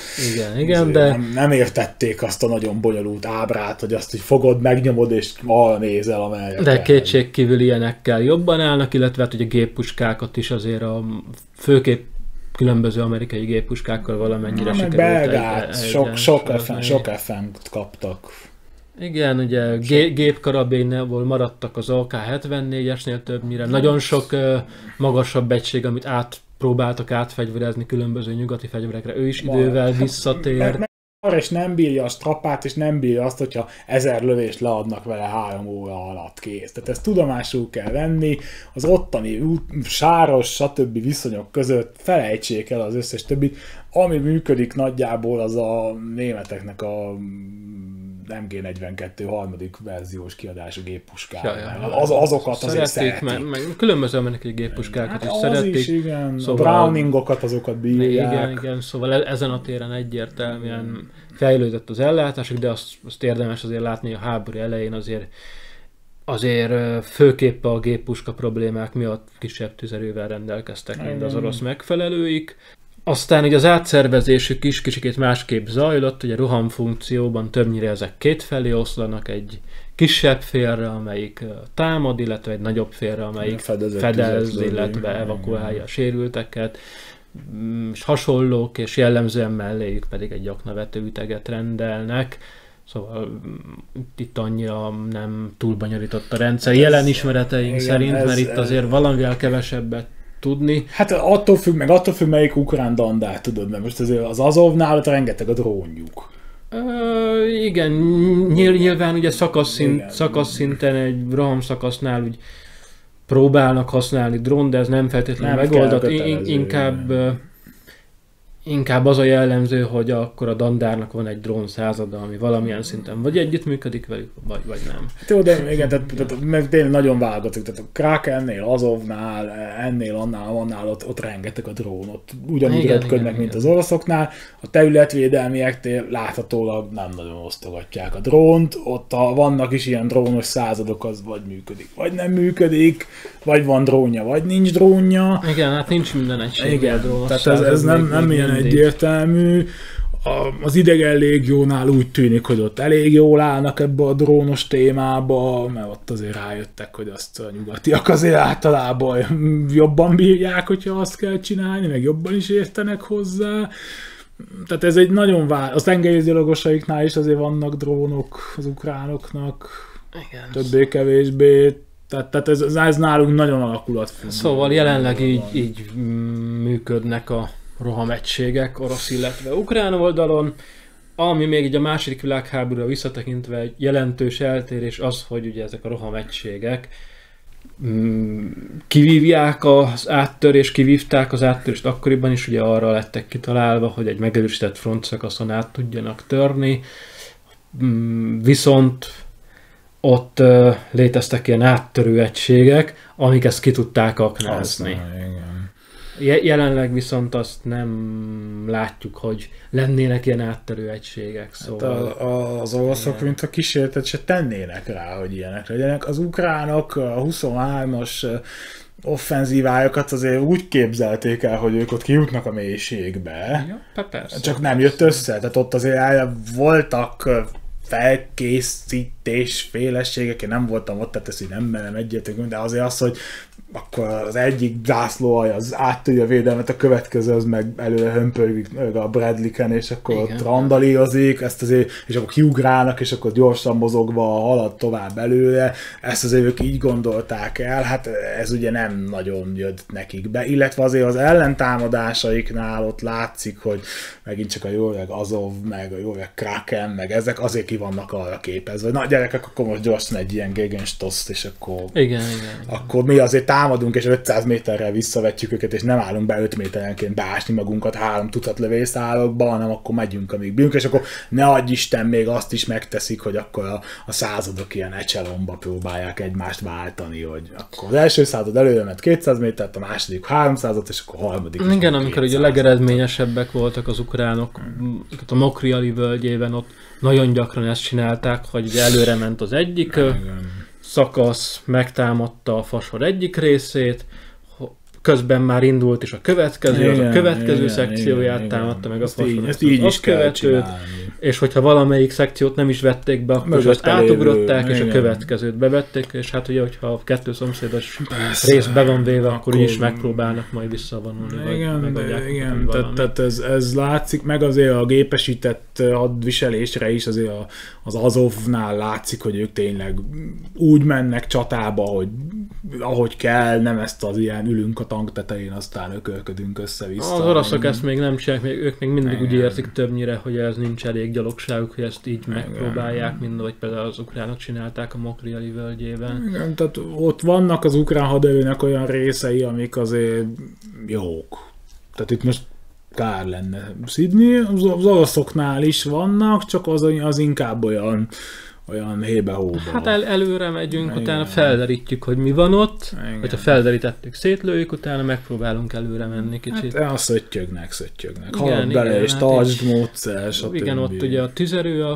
Igen, de... Nem értették azt a nagyon bonyolult ábrát, hogy azt, hogy fogod, megnyomod, és arra nézel, amerre de kétségkívül ilyenekkel jobban állnak, illetve hát ugye géppuskákat is azért főképp különböző amerikai géppuskákkal valamennyire sikerült. Belgát, sok FN-t kaptak. Igen, ugye gépkarabénból maradtak az AK-74-esnél többnyire. Nagyon sok magasabb egység, amit próbáltak átfegyverezni különböző nyugati fegyverekre, ő is idővel visszatért. És nem bírja a strapát, és nem bírja azt, hogyha 1000 lövést leadnak vele 3 óra alatt, kész. Tehát ezt tudomásul kell venni, az ottani sáros, stb. Viszonyok között felejtsék el az összes többit. Ami működik nagyjából, az a németeknek a MG42 harmadik verziós kiadású géppuskája. Azokat azért szeretik. Meg különböző amerikai géppuskákat is szeretik. Is, igen. Szóval a Browningokat, azokat bírják. Igen, szóval ezen a téren egyértelműen fejlődött az ellátásuk, de azt érdemes azért látni, hogy a háború elején azért főképp a géppuska problémák miatt kisebb tüzerővel rendelkeztek, mint az orosz megfelelőik. Aztán ugye az átszervezésük is kicsikét másképp zajlott, ugye rohamfunkcióban többnyire ezek kétfelé oszlanak, egy kisebb félre, amelyik támad, illetve egy nagyobb félre, amelyik fedez, illetve evakuálja a sérülteket, és hasonlók, és jellemzően melléjük pedig egy aknavető üteget rendelnek. Szóval itt annyira nem túl bonyolított a rendszer. Jelen ismereteink szerint, mert itt azért valamivel kevesebbet tudni. Hát attól függ, melyik ukrán dandár, tudod, mert most azért az Azovnál ott rengeteg a drónjuk. Igen, nyilván ugye szakaszszinten egy roham szakasznál úgy próbálnak használni drón, de ez nem feltétlenül megoldott. Inkább az a jellemző, hogy akkor a dandárnak van egy drón százada, ami valamilyen szinten vagy együttműködik velük, vagy nem. Jó, de igen, tehát meg tényleg nagyon válogatok. Tehát a Krakennél, Azovnál, ennél, annál ott rengeteg a drón. Ott ugyanúgy röpködnek, mint az oroszoknál. A területvédelmieknél láthatólag nem nagyon osztogatják a drónt. Ott vannak is ilyen drónos századok, az vagy működik, vagy nem működik, vagy van drónja, vagy nincs drónja. Igen, hát nincs minden egységben drónos. Tehát ez nem ilyen egyértelmű. Az idegen légiónál úgy tűnik, hogy ott elég jól állnak ebbe a drónos témába, mert ott azért rájöttek, hogy azt a nyugatiak azért általában jobban bírják, hogyha azt kell csinálni, meg jobban is értenek hozzá. Tehát ez egy nagyon az tengerészgyalogosaiknál is azért vannak drónok az ukránoknak, igen. Többé-kevésbé. Tehát ez nálunk nagyon alakulatfüggő. Szóval jelenleg így működnek a rohamegységek orosz, illetve ukrán oldalon. Ami még így a második világháborúra visszatekintve egy jelentős eltérés az, hogy ugye ezek a rohamegységek kivívják az áttörést, kivívták az áttörést akkoriban is, ugye arra lettek kitalálva, hogy egy megerősített frontszakaszon át tudjanak törni, viszont ott léteztek ilyen áttörő egységek, amik ezt ki tudták aknázni. Jelenleg viszont azt nem látjuk, hogy lennének ilyen áttörő egységek. Szóval... Hát az oroszok, mint a kísérletet se tennének rá, hogy ilyenek legyenek. Az ukránok a 23-as offenzívájukat azért úgy képzelték el, hogy ők ott kijutnak a mélységbe. Ja, persze, csak nem jött össze. Tehát ott azért voltak felkészítés félességek, én nem voltam ott, tehát ezt így nem merem egyetlen, de azért az, hogy akkor az egyik zászlóalj az áttörje a védelmet, a következő az meg előre hömpölik a Bradley-ken, és akkor igen. Ott randalírozik, ezt azért, és akkor kiugrálnak, és akkor gyorsan mozogva halad tovább előre, ezt azért ők így gondolták el, hát ez ugye nem nagyon jött nekik be, illetve azért az ellentámadásaiknál ott látszik, hogy megint csak a Joreg Azov, meg a Joreg Kraken, meg ezek azért ki vannak arra képezve, hogy na gyerekek, akkor most gyorsan egy ilyen Gegenstoss, és akkor, igen. Akkor mi azért támadunk, és 500 méterrel visszavetjük őket, és nem állunk be 5 méterenként beásni magunkat 3 tucat lövészárokba, hanem akkor megyünk, amíg bírunk, és akkor ne adj Isten, még azt is megteszik, hogy akkor a századok ilyen echelonba próbálják egymást váltani, hogy akkor az első század előre ment 200 métert, a második 300-at, és akkor a harmadik. Igen, amikor ugye a legeredményesebbek voltak az ukránok, a Mokriali völgyében ott nagyon gyakran ezt csinálták, hogy ugye előre ment az egyik szakasz, megtámadta a fasor egyik részét, közben már indult is a következő, az a következő szekcióját támadta meg a fasor, ezt így is kell csinálni. És hogyha valamelyik szekciót nem is vették be, akkor azt átugrották, és a következőt bevették, és hát ugye, hogyha a kettő szomszédos rész be van véve, akkor is megpróbálnak majd visszavonulni. Igen, tehát ez látszik, meg azért a gépesített hadviselésre is azért az Azovnál látszik, hogy ők tényleg úgy mennek csatába, hogy ahogy kell, nem ezt az ilyen ülünk a tank tetején, aztán ökölködünk össze-vissza. Az oroszok ezt még nem csinálják, ők még mindig úgy érzik többnyire, hogy ez nincs elég gyalogságuk, hogy ezt így megpróbálják, mint ahogy például az ukránok csinálták a Mokriali völgyében. Igen, tehát ott vannak az ukrán haderőnek olyan részei, amik azért jók. Tehát itt most kár lenne szidni, az oroszoknál is vannak, csak az inkább olyan hébe-hóba. Hát előre megyünk, utána felderítjük, hogy mi van ott, hogyha felderítettük, szétlőjük, utána megpróbálunk előre menni kicsit. Hát szöttyögnek. Halad bele, és tartsd módszer, stb. Igen, ott ugye a tüzerő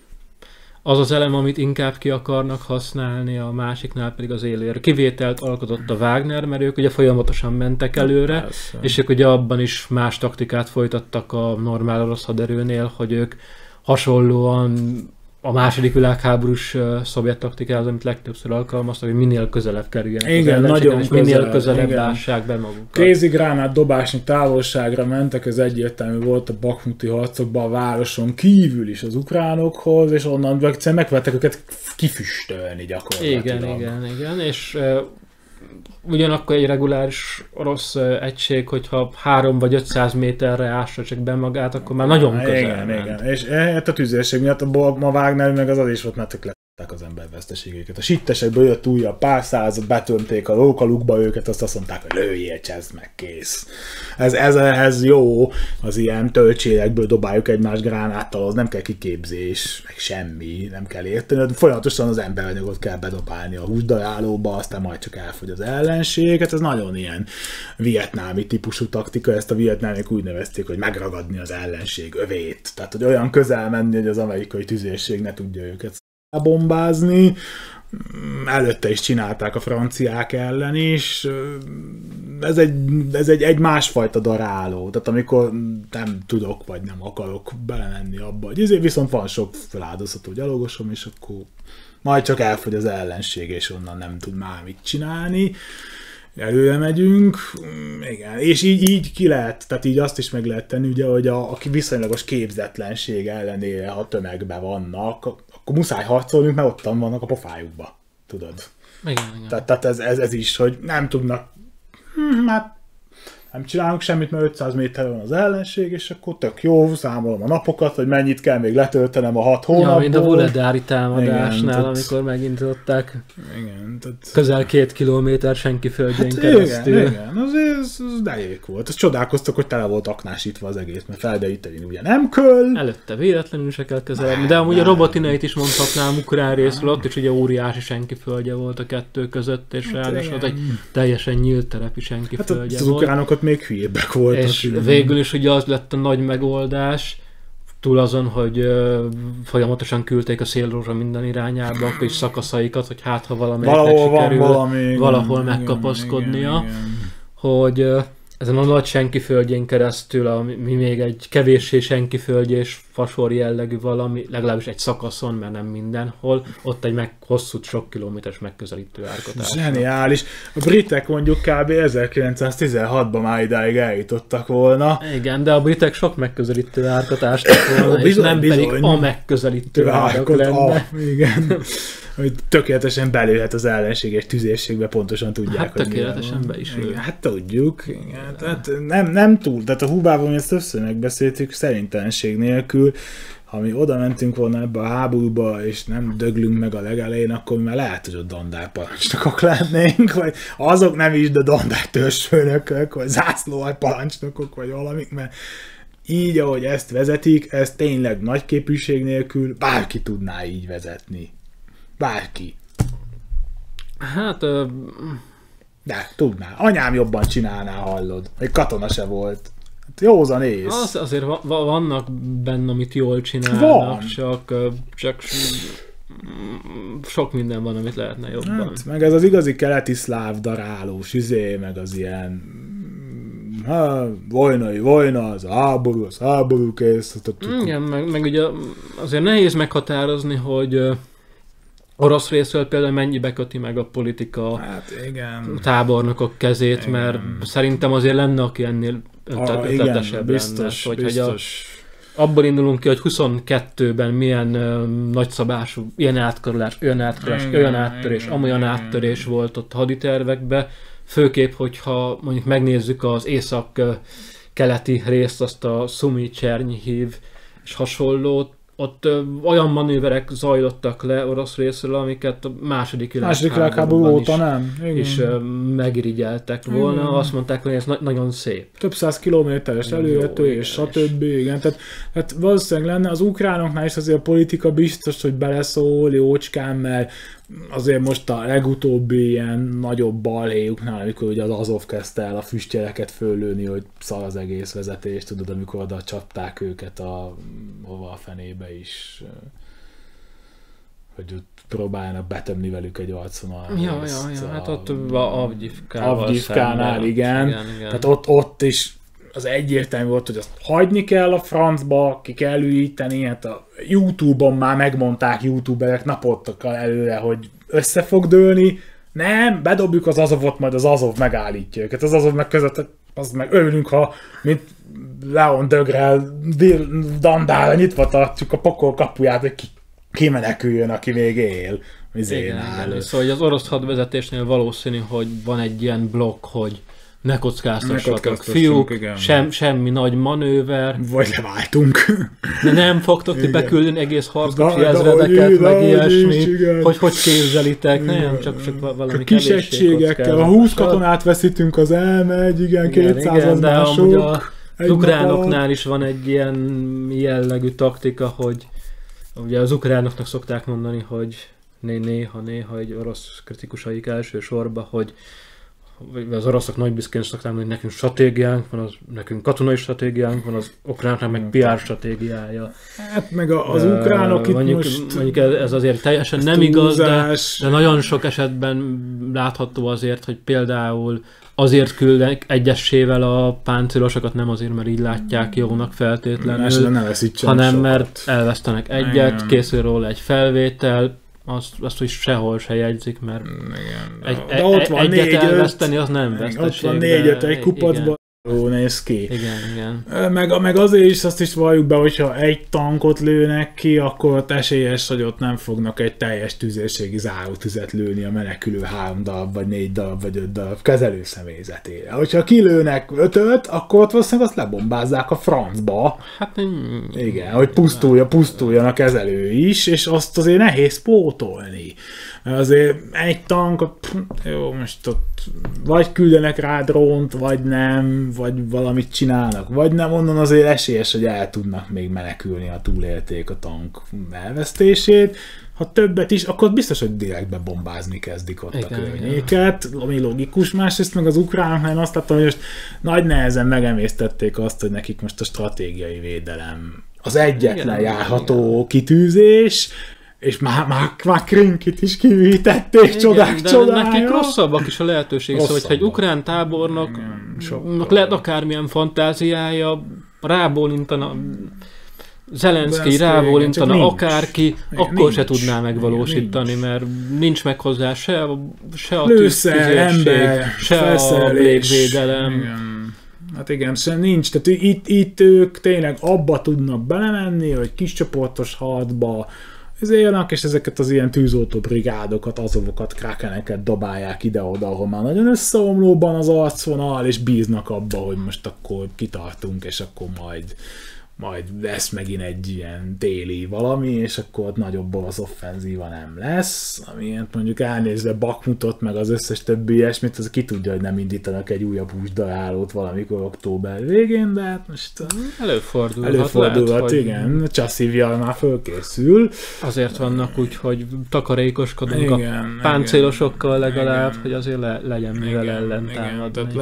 az elem, amit inkább ki akarnak használni, a másiknál pedig az élőerő. Kivételt alkotott a Wagner, mert ők ugye folyamatosan mentek előre, persze. És ők ugye abban is más taktikát folytattak a normál orosz haderőnél, hogy ők hasonlóan a második világháborús szovjet taktikához, amit legtöbbször alkalmaztak, hogy minél közelebb kerüljenek az ellenségen, és minél közelebb lássák be magukat. Kézigránát dobásnyi távolságra mentek, ez egyértelmű volt a bakhmuti harcokban a városon kívül is az ukránokhoz, és onnan megvettek őket kifüstölni gyakorlatilag. Igen, és ugyanakkor egy reguláris orosz egység, hogyha 3 vagy 500 méterre ásra csak be magát, akkor már nagyon közel. Igen. És a tüzérség miatt a Wagner meg az is volt, mert az ember veszteségeiket. A sittesekből jött újabb pár százat, betömték a lókalukba őket, azt mondták, hogy lőjél, csezd meg, kész. Ez jó, az ilyen töltsérekből dobáljuk egymás gránáttal, az nem kell kiképzés, meg semmi, nem kell érteni. Folyamatosan az emberanyagot kell bedobálni a húsdarálóba, aztán majd csak elfogy az ellenség. Hát ez nagyon ilyen vietnámi típusú taktika, ezt a vietnámiak úgy nevezték, hogy megragadni az ellenség övét. Tehát, hogy olyan közel menni, hogy az amerikai tüzérség ne tudja őket bombázni. Előtte is csinálták a franciák ellen is. Ez egy másfajta daráló. Tehát amikor nem tudok, vagy nem akarok belemenni abba, hogy ezért viszont van sok feláldozható gyalogosom, és akkor majd csak elfogy az ellenség, és onnan nem tud már mit csinálni. Előre megyünk, igen, és így ki lehet, tehát így azt is meg lehet tenni, ugye, hogy a viszonylagos képzetlenség ellenére, ha tömegben vannak, akkor muszáj harcolnunk, mert ottan vannak a pofájukba, tudod. Igen. Tehát ez is, hogy nem tudnak, hát nem csinálunk semmit, mert 500 méterre van az ellenség, és akkor tök jó, számolom a napokat, hogy mennyit kell még letöltenem a 6 hónapból. Ja, mint a Vuledári támadásnál, igen, amikor megindították. Igen, közel 2 kilométer senki földjén keresztül. Igen, az derék volt. Azt csodálkoztak, hogy tele volt aknásítva az egész, mert felderíteni ugye nem kell. Előtte véletlenül se kell kezelni, de amúgy a Robotineit is mondhatnám ukrán részről, ott is ugye óriási senki földje volt a kettő között, és ráadásul egy teljesen nyílt terepi senki földje volt. Az ukránokat még hülyébbek voltak. És végül is ugye az lett a nagy megoldás, túl azon, hogy folyamatosan küldték a szélrózsa minden irányába, akkor is szakaszaikat, hogy hát ha valamelyiknek sikerül valahol megkapaszkodnia, hogy ezen a nagy senki földjén keresztül, ami még egy kevéssé senki földje és fasor jellegű valami, legalábbis egy szakaszon, mert nem mindenhol, ott egy hosszú, sok kilométeres megközelítő árkotás. Zseniális. A britek mondjuk kb. 1916-ban már idáig eljutottak volna. Igen, de a britek sok megközelítő árkotást volna, és nem pedig a megközelítő árak lenne. Igen. Hogy tökéletesen belőhet az ellenséges tüzérségbe, pontosan tudják, hát hogy tökéletesen be is lő. Hát tudjuk. Igen. Tehát nem túl. Tehát a Hubával mi ezt többször megbeszéltük, szerintelenség nélkül. Ha mi oda mentünk volna ebbe a háborúba, és nem döglünk meg a legelején, akkor mi már lehet, hogy ott dandárparancsnokok lennénk, vagy azok nem is, de dandártörzsfőnökök, vagy zászlóalparancsnokok, vagy valamik, mert így, ahogy ezt vezetik, ez tényleg nagy képűség nélkül bárki tudná így vezetni. Bárki. Hát... De tudná. Anyám jobban csinálná, hallod. Egy katona se volt. Hát józan ész. Azért vannak benne, amit jól csinálnak, csak sok minden van, amit lehetne jobban. Hát, meg ez az igazi keleti szláv darálós meg az ilyen vojna, az háború kész. Igen, meg ugye azért nehéz meghatározni, hogy orosz részről például mennyibe köti meg a politika tábornokok kezét, igen. Mert szerintem azért lenne, aki ennél ötletesebb lenne. Biztos. Abból indulunk ki, hogy 22-ben milyen nagyszabású, ilyen átkarolás, olyan áttörés, amolyan áttörés volt ott haditervekben. Főképp, hogyha mondjuk megnézzük az észak-keleti részt, azt a Szumi, Csernyhív és hasonlót, ott olyan manőverek zajlottak le orosz részről, amiket a második világháborúban óta nem. is megirigyeltek volna. Igen. Azt mondták, hogy ez nagyon szép. Több száz kilométeres előhető, és stb. Igen. Tehát valószínűleg lenne az ukránoknál is azért a politika biztos, hogy beleszól jócskán, mert azért most a legutóbbi ilyen nagyobb balhéjuknál, amikor ugye az Azov kezdte el a füstjeleket föllőni, hogy szar az egész vezetés, tudod, amikor oda csapták őket hova a fenébe is, hogy ott próbálnak betömni velük egy arcvonalat. Ja, hát ott Avgyivkánál, igen. Tehát ott is az egyértelmű volt, hogy azt hagyni kell a francba, ki kell ügyíteni, hát a YouTube-on már megmondták youtuberek napottakkal előre, hogy össze fog dőlni. Nem, bedobjuk az Azovot, majd az Azov megállítja őket. Az Azov meg között, az meg örülünk, ha mint Leon Dögrel dandálra nyitva tartjuk a pokol kapuját, hogy kimeneküljön, aki még él. Igen. Szóval az orosz hadvezetésnél valószínű, hogy van egy ilyen blokk, hogy ne kockáztassatok, fiúk, semmi nagy manőver. Vagy leváltunk. De nem fogtok ti beküldeni egész harckocsi ezredeket, meg ilyesmi. Hogy képzelitek, nem? Csak valami kis egységekkel. Ha 20 katonát veszítünk, az elmegy, igen 200 mások. Az ukránoknál is van egy ilyen jellegű taktika, hogy ugye az ukránoknak szokták mondani, hogy néha egy orosz kritikusaik elsősorban, hogy az oroszok nagy büszkén szokták mondani, hogy nekünk stratégiánk van, nekünk katonai stratégiánk van, az ukránoknak meg PR stratégiája. Hát meg az ukránok itt mondjuk ez azért teljesen nem igaz, de nagyon sok esetben látható azért, hogy például azért küldenek egyesével a páncélosokat, nem azért, mert így látják jónak feltétlenül, hanem mert elvesztenek egyet, készül róla egy felvétel, azt is sehol se jegyzik, mert egyet elveszteni, az nem veszteség. Ott van 4-5 egy kupacban, jó néz ki. Igen. Meg azért is azt is valljuk be, hogyha egy tankot lőnek ki, akkor esélyes, hogy ott nem fognak egy teljes tüzérségi zárótüzet lőni a menekülő 3 darab, vagy 4 darab, vagy 5 darab kezelő személyzetére. Hogyha kilőnek 5-öt, akkor ott valószínűleg azt lebombázzák a francba. Hát igen, hogy pusztuljon a kezelő is, és azt azért nehéz pótolni. Azért egy tankot, jó, most ott vagy küldenek rá drónt, vagy nem, vagy valamit csinálnak, vagy nem, onnan azért esélyes, hogy el tudnak még menekülni, ha túlélték a tank elvesztését. Ha többet is, akkor biztos, hogy direktbe bombázni kezdik ott a környéket, ami logikus. Másrészt meg az ukránoknál azt láttam, hogy most nagy nehezen megemésztették azt, hogy nekik most a stratégiai védelem az egyetlen járható kitűzés, és már Krinkit is kivítették, csodák csodája. Nekik rosszabbak is a lehetőség, szóval, hogyha egy ukrán tábornoknak lehet akármilyen fantáziája, rábólintana, Zelenszky rábólintana akárki, akkor se tudná megvalósítani, mert nincs meg hozzá se a tűztüzérség, se a légvédelem. Hát igen, sem nincs. Tehát itt ők tényleg abba tudnak belemenni, hogy kiscsoportos harcba élnek, és ezeket az ilyen tűzoltóbrigádokat, azovokat, krakeneket dobálják ide-oda, ahol már nagyon összeomlóban az arcvonal, és bíznak abba, hogy most akkor kitartunk, és akkor majd lesz megint egy ilyen téli valami, és akkor ott nagyobb az offenzíva nem lesz, amiért mondjuk elnézve Bakmutot, meg az összes többi ilyesmit, az ki tudja, hogy nem indítanak egy újabb húsdarálót valamikor október végén, de hát most előfordulhat, igen, Csasszívjal már fölkészül. Azért vannak úgy, hogy takarékoskodunk a páncélosokkal legalább, hogy azért legyen mivel ellentámadni.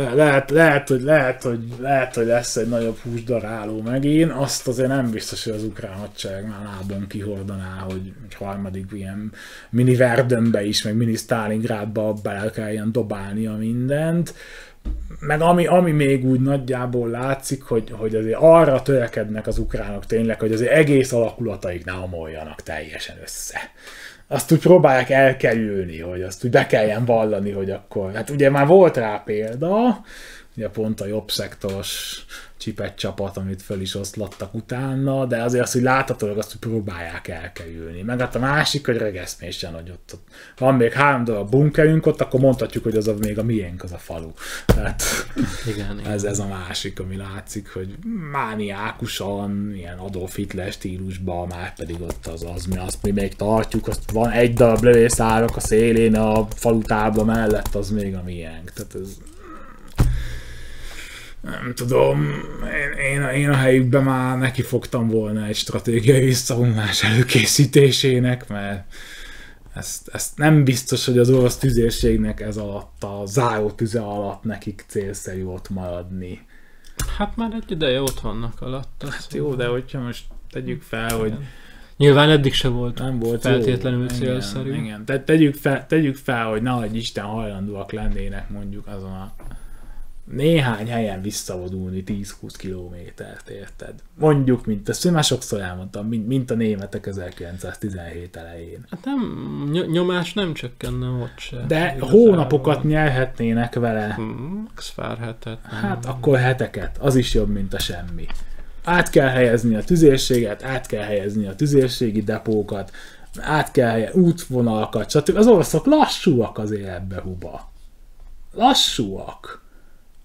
Lehet, hogy lesz egy nagyobb húsdaráló megint, azt azért nem biztos, hogy az ukrán hadsereg már lábon kihordaná, hogy egy harmadik ilyen mini Verdönbe is, meg mini Stalingrádba bele kell ilyen dobálnia mindent. Meg ami még úgy nagyjából látszik, hogy azért arra törekednek az ukránok tényleg, hogy azért egész alakulataik ne omoljanak teljesen össze. Azt úgy próbálják elkerülni, hogy azt úgy be kelljen vallani, hogy akkor... Hát ugye már volt rá példa, ugye pont a jobb szektoros csipet csapat, amit föl is oszlattak utána, de azért azt, hogy láthatólag azt, hogy próbálják elkerülni. Meg hát a másik, hogy regeszmésen, hogy ott van még 3 darab bunkerünk ott, akkor mondhatjuk, hogy az még a miénk, az a falu. Tehát igen. Ez a másik, ami látszik, hogy mániákusan, ilyen Adolf Hitler stílusban, már pedig ott azt mi még tartjuk, azt van egy darab lövészárok a szélén, a falutábla mellett, az még a miénk. Tehát ez... Nem tudom, én a helyükben már neki fogtam volna egy stratégiai visszavonulás előkészítésének, mert ezt nem biztos, hogy az orosz tüzérségnek ez alatt, a záró tüze alatt nekik célszerű ott maradni. Hát már egy ideje ott vannak alatt. Hát jó, de hogyha most tegyük fel, hogy... Nyilván eddig se volt, nem volt feltétlenül jó. célszerű. Igen. Tehát tegyük fel, hogy nehogy Isten hajlandóak lennének mondjuk azon a néhány helyen visszavonulni 10-20 kilométert, érted? Mondjuk, mint ezt már sokszor elmondtam, mint a németek 1917 elején. Hát nem, nyomás nem csökkenne ott se. De hónapokat nyerhetnének vele. Pár hetet. Hát akkor heteket, az is jobb, mint a semmi. Át kell helyezni a tüzérséget, át kell helyezni a tüzérségi depókat, át kell helyezni útvonalakat, stb. Az oroszok lassúak azért ebbe huba. Lassúak.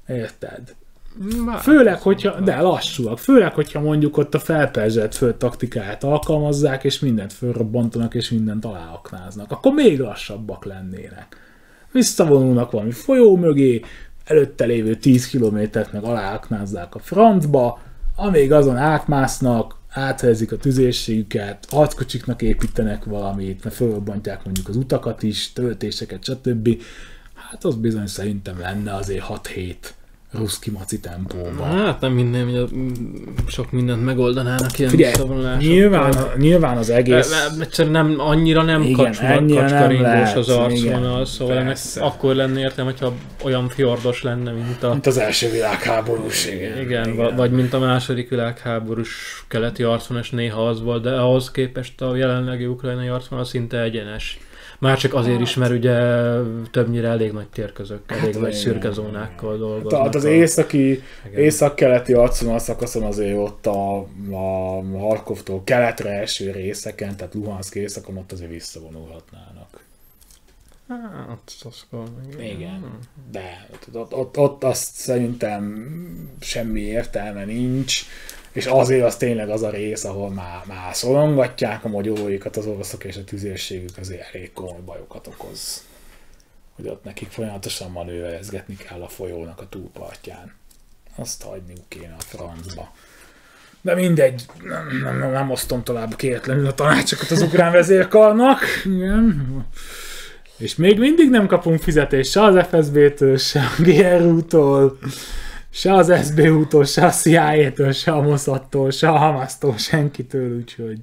Érted? Főleg, hogyha, de lassúak, főleg, hogyha mondjuk ott a felperzselt föld taktikáját alkalmazzák, és mindent fölrobbantanak, és mindent aláaknáznak. Akkor még lassabbak lennének. Visszavonulnak valami folyó mögé, előtte lévő 10 kilométert meg aláaknázzák a francba, amíg azon átmásznak, áthelyezik a tüzérségüket, harckocsiknak építenek valamit, mert fölrobbantják mondjuk az utakat is, töltéseket, stb. Hát az bizony szerintem lenne azért 6-7 ruszki-maci tempóban. Hát nem minden, hogy sok mindent megoldanának ilyen visszavonulások. Nyilván az egész... Egyszerűen nem, annyira nem igen, kacskaringós az arcvonal, igen, szóval ennek akkor lenne értem, hogyha olyan fjordos lenne, mint az első világháborús. Igen. Vagy mint a második világháborús keleti arcvonalas néha az volt, de ahhoz képest a jelenlegi ukrajnai arcvonal szinte egyenes. Már csak azért is, mert ugye többnyire elég nagy térközökkel, elég nagy szürke zónákkal dolgoznak. Tehát az észak-keleti arcvonal szakaszon azért ott a Harkovtól keletre eső részeken, tehát Luhanszk északon ott azért visszavonulhatnának. Hát, igen, de ott azt szerintem semmi értelme nincs, és azért az tényleg az a rész, ahol már szorongatják a magyaróikat az oroszok, és a tüzérségük azért elég komoly bajokat okoz. Hogy ott nekik folyamatosan manőverezgetni kell a folyónak a túlpartján. Azt hagyniuk kéne a francba. De mindegy, nem osztom tovább kéretlenül a tanácsokat az ukrán vezérkarnak. Igen. És még mindig nem kapunk fizetést se az FSB-től, se a GRU-tól, se az SBU-tól, se a CIA-től, se a Mossadtól, se a Hamas-tól, senkitől, úgyhogy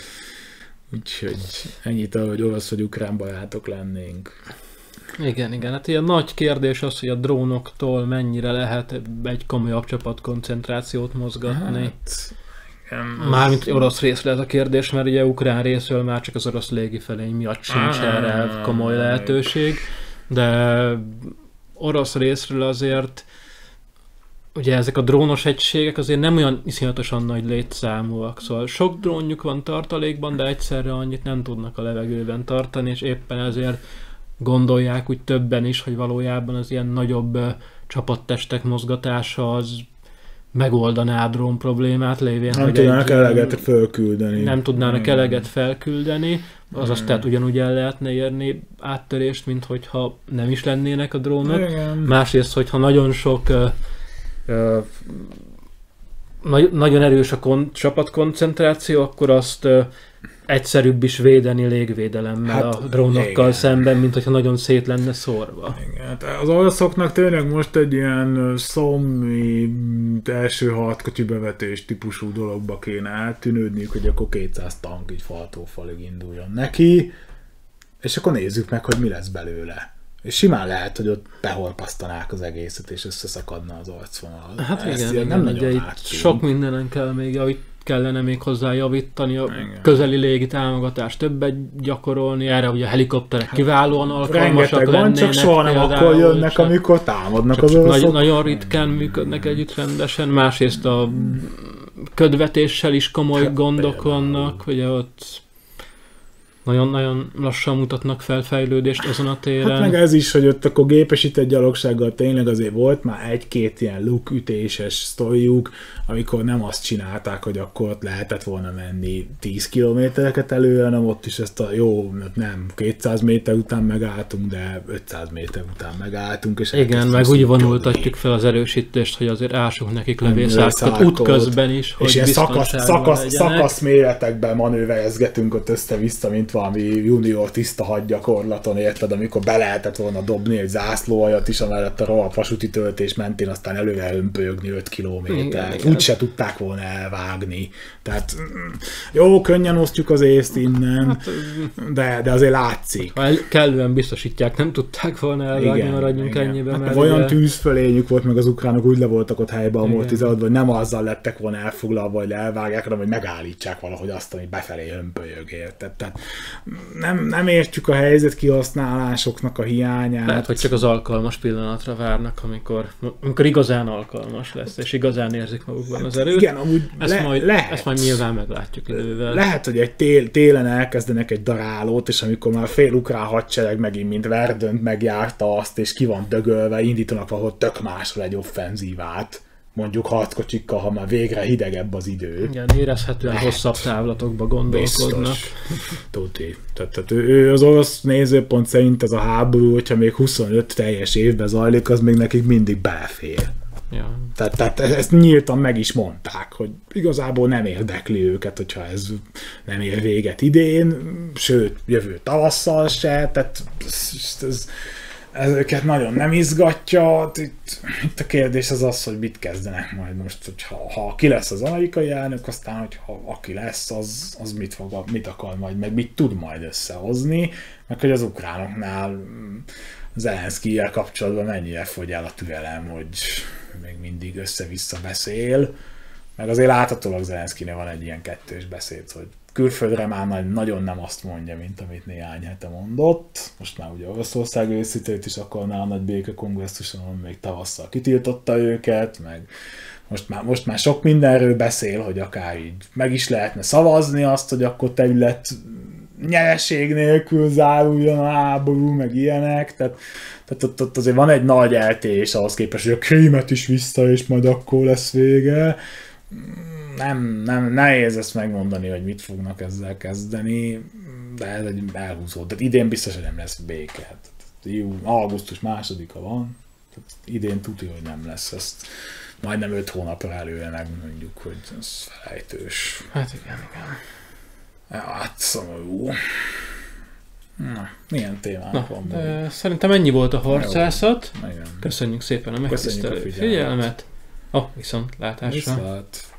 ennyit, ahogy orosz vagy ukrán barátok lennénk. Igen, hát ilyen nagy kérdés az, hogy a drónoktól mennyire lehet egy komolyabb csapatkoncentrációt mozgatni. Mármint orosz részre ez a kérdés, mert ugye ukrán részről már csak az orosz légifelény miatt sincs erre komoly lehetőség, de orosz részről azért ugye ezek a drónos egységek azért nem olyan iszonyatosan nagy létszámúak, szóval sok drónjuk van tartalékban, de egyszerre annyit nem tudnak a levegőben tartani, és éppen ezért gondolják úgy többen is, hogy valójában az ilyen nagyobb csapattestek mozgatása az megoldaná a drón problémát, lévén, nem tudnának eleget felküldeni. Nem tudnának eleget felküldeni, azaz tehát ugyanúgy el lehetne érni áttörést, mint hogyha nem is lennének a drónok. Másrészt, hogyha nagyon sok nagyon erős a csapatkoncentráció, akkor azt egyszerűbb is védeni légvédelemmel a drónokkal szemben, mint hogyha nagyon szét lenne szórva. Igen. Az oroszoknak tényleg most egy ilyen szommi első harckocsi bevetés típusú dologba kéne eltűnődniük, hogy akkor 200 tank így faltól falig induljon neki, és akkor nézzük meg, hogy mi lesz belőle. És simán lehet, hogy ott behorpasztanák az egészet, és összeszakadna az arcvonal. Hát igen, nem ugye itt sok mindenen kellene még hozzá javítani, a közeli légi támogatást többet gyakorolni, erre ugye a helikopterek kiválóan alkalmasak lennének. Van, csak soha nem akkor jönnek, amikor támadnak az oroszok. Nagyon ritkán működnek együtt rendesen, másrészt a ködvetéssel is komoly gondok vannak, ugye ott nagyon-nagyon lassan mutatnak fel fejlődést azon a téren. Hát meg ez is, hogy ott akkor gépesített gyalogsággal tényleg azért volt már egy-két ilyen lukütéses sztoriuk, amikor nem azt csinálták, hogy akkor ott lehetett volna menni 10 kilométereket előre, hanem ott is ezt a jó, nem 200 méter után megálltunk, de 500 méter után megálltunk. És igen, meg úgy vonultatjuk fel az erősítést, hogy azért ássunk nekik levészárkot útközben is, hogy és ilyen szakasz méretekben manőverezgetünk ott össze-vissza, mint valami junior tiszta hadgyakorlaton, érted, amikor be lehetett volna dobni egy zászlóajat is, amellett a rohadt vasúti töltés mentén aztán előre hömpölyögni 5 kilométert. Úgy se tudták volna elvágni. Tehát jó, könnyen osztjuk az észt innen, de azért látszik. Ha kellően biztosítják, nem tudták volna elvágni, maradjunk ennyiben. Hát olyan tűzfölényük volt, meg az ukránok úgy le voltak ott helyben amortizálódva, hogy nem azzal lettek volna elfoglalva, hogy elvágják, hanem hogy megállítsák valahogy azt, ami befelé hömpölyög, érted? Tehát nem értjük a helyzet kihasználásoknak a hiányát. Lehet, hogy csak az alkalmas pillanatra várnak, amikor igazán alkalmas lesz, és igazán érzik magukban az erőt. Igen, amúgy ezt majd nyilván meglátjuk idővel. Lehet, hogy egy télen elkezdenek egy darálót, és amikor már fél ukrán hadsereg megint, mint Verdönt megjárta azt, és ki van dögölve, indítanak valahol tök másról egy offenzívát. Mondjuk harckocsikkal, ha már végre hidegebb az idő. Igen, érezhetően hosszabb távlatokba gondolkodnak. Tuti. Tehát ő az orosz nézőpont szerint ez a háború, hogyha még 25 teljes évben zajlik, az még nekik mindig belefér. Ja. Tehát ezt nyíltan meg is mondták, hogy igazából nem érdekli őket, hogyha ez nem ér véget idén, sőt, jövő tavasszal se, tehát ez őket nagyon nem izgatja. Itt a kérdés az, hogy mit kezdenek majd most, ha ki lesz az amerikai elnök, aztán, hogyha aki lesz, az mit akar majd, meg mit tud majd összehozni, meg hogy az ukránoknál Zelenszkijjel kapcsolatban mennyire fogy el a türelem, hogy még mindig össze-vissza beszél, meg azért láthatólag Zelenszkinél van egy ilyen kettős beszéd, hogy külföldre már nagyon nem azt mondja, mint amit néhány hete mondott. Most már ugye Oroszország őszítőt is akarná a nagy békekongresszuson, még tavasszal kitiltotta őket, meg most már sok mindenről beszél, hogy akár így meg is lehetne szavazni azt, hogy akkor terület nyereség nélkül záruljon a háború, meg ilyenek, tehát ott azért van egy nagy eltérés ahhoz képest, hogy a Krímet is vissza, és majd akkor lesz vége. Nem nehéz ezt megmondani, hogy mit fognak ezzel kezdeni, de ez egy elhúzó. Tehát idén biztos, hogy nem lesz béke. Augusztus 2-a van, tehát idén tudja, hogy nem lesz. Ezt majdnem 5 hónapra előre megmondjuk, hogy ez felejtős. Hát igen. Ja, hát szomorú. Na, milyen témánk van? Szerintem ennyi volt a harcászat. Igen. Köszönjük szépen a megtisztelő figyelmet. Viszontlátásra. Viszlát.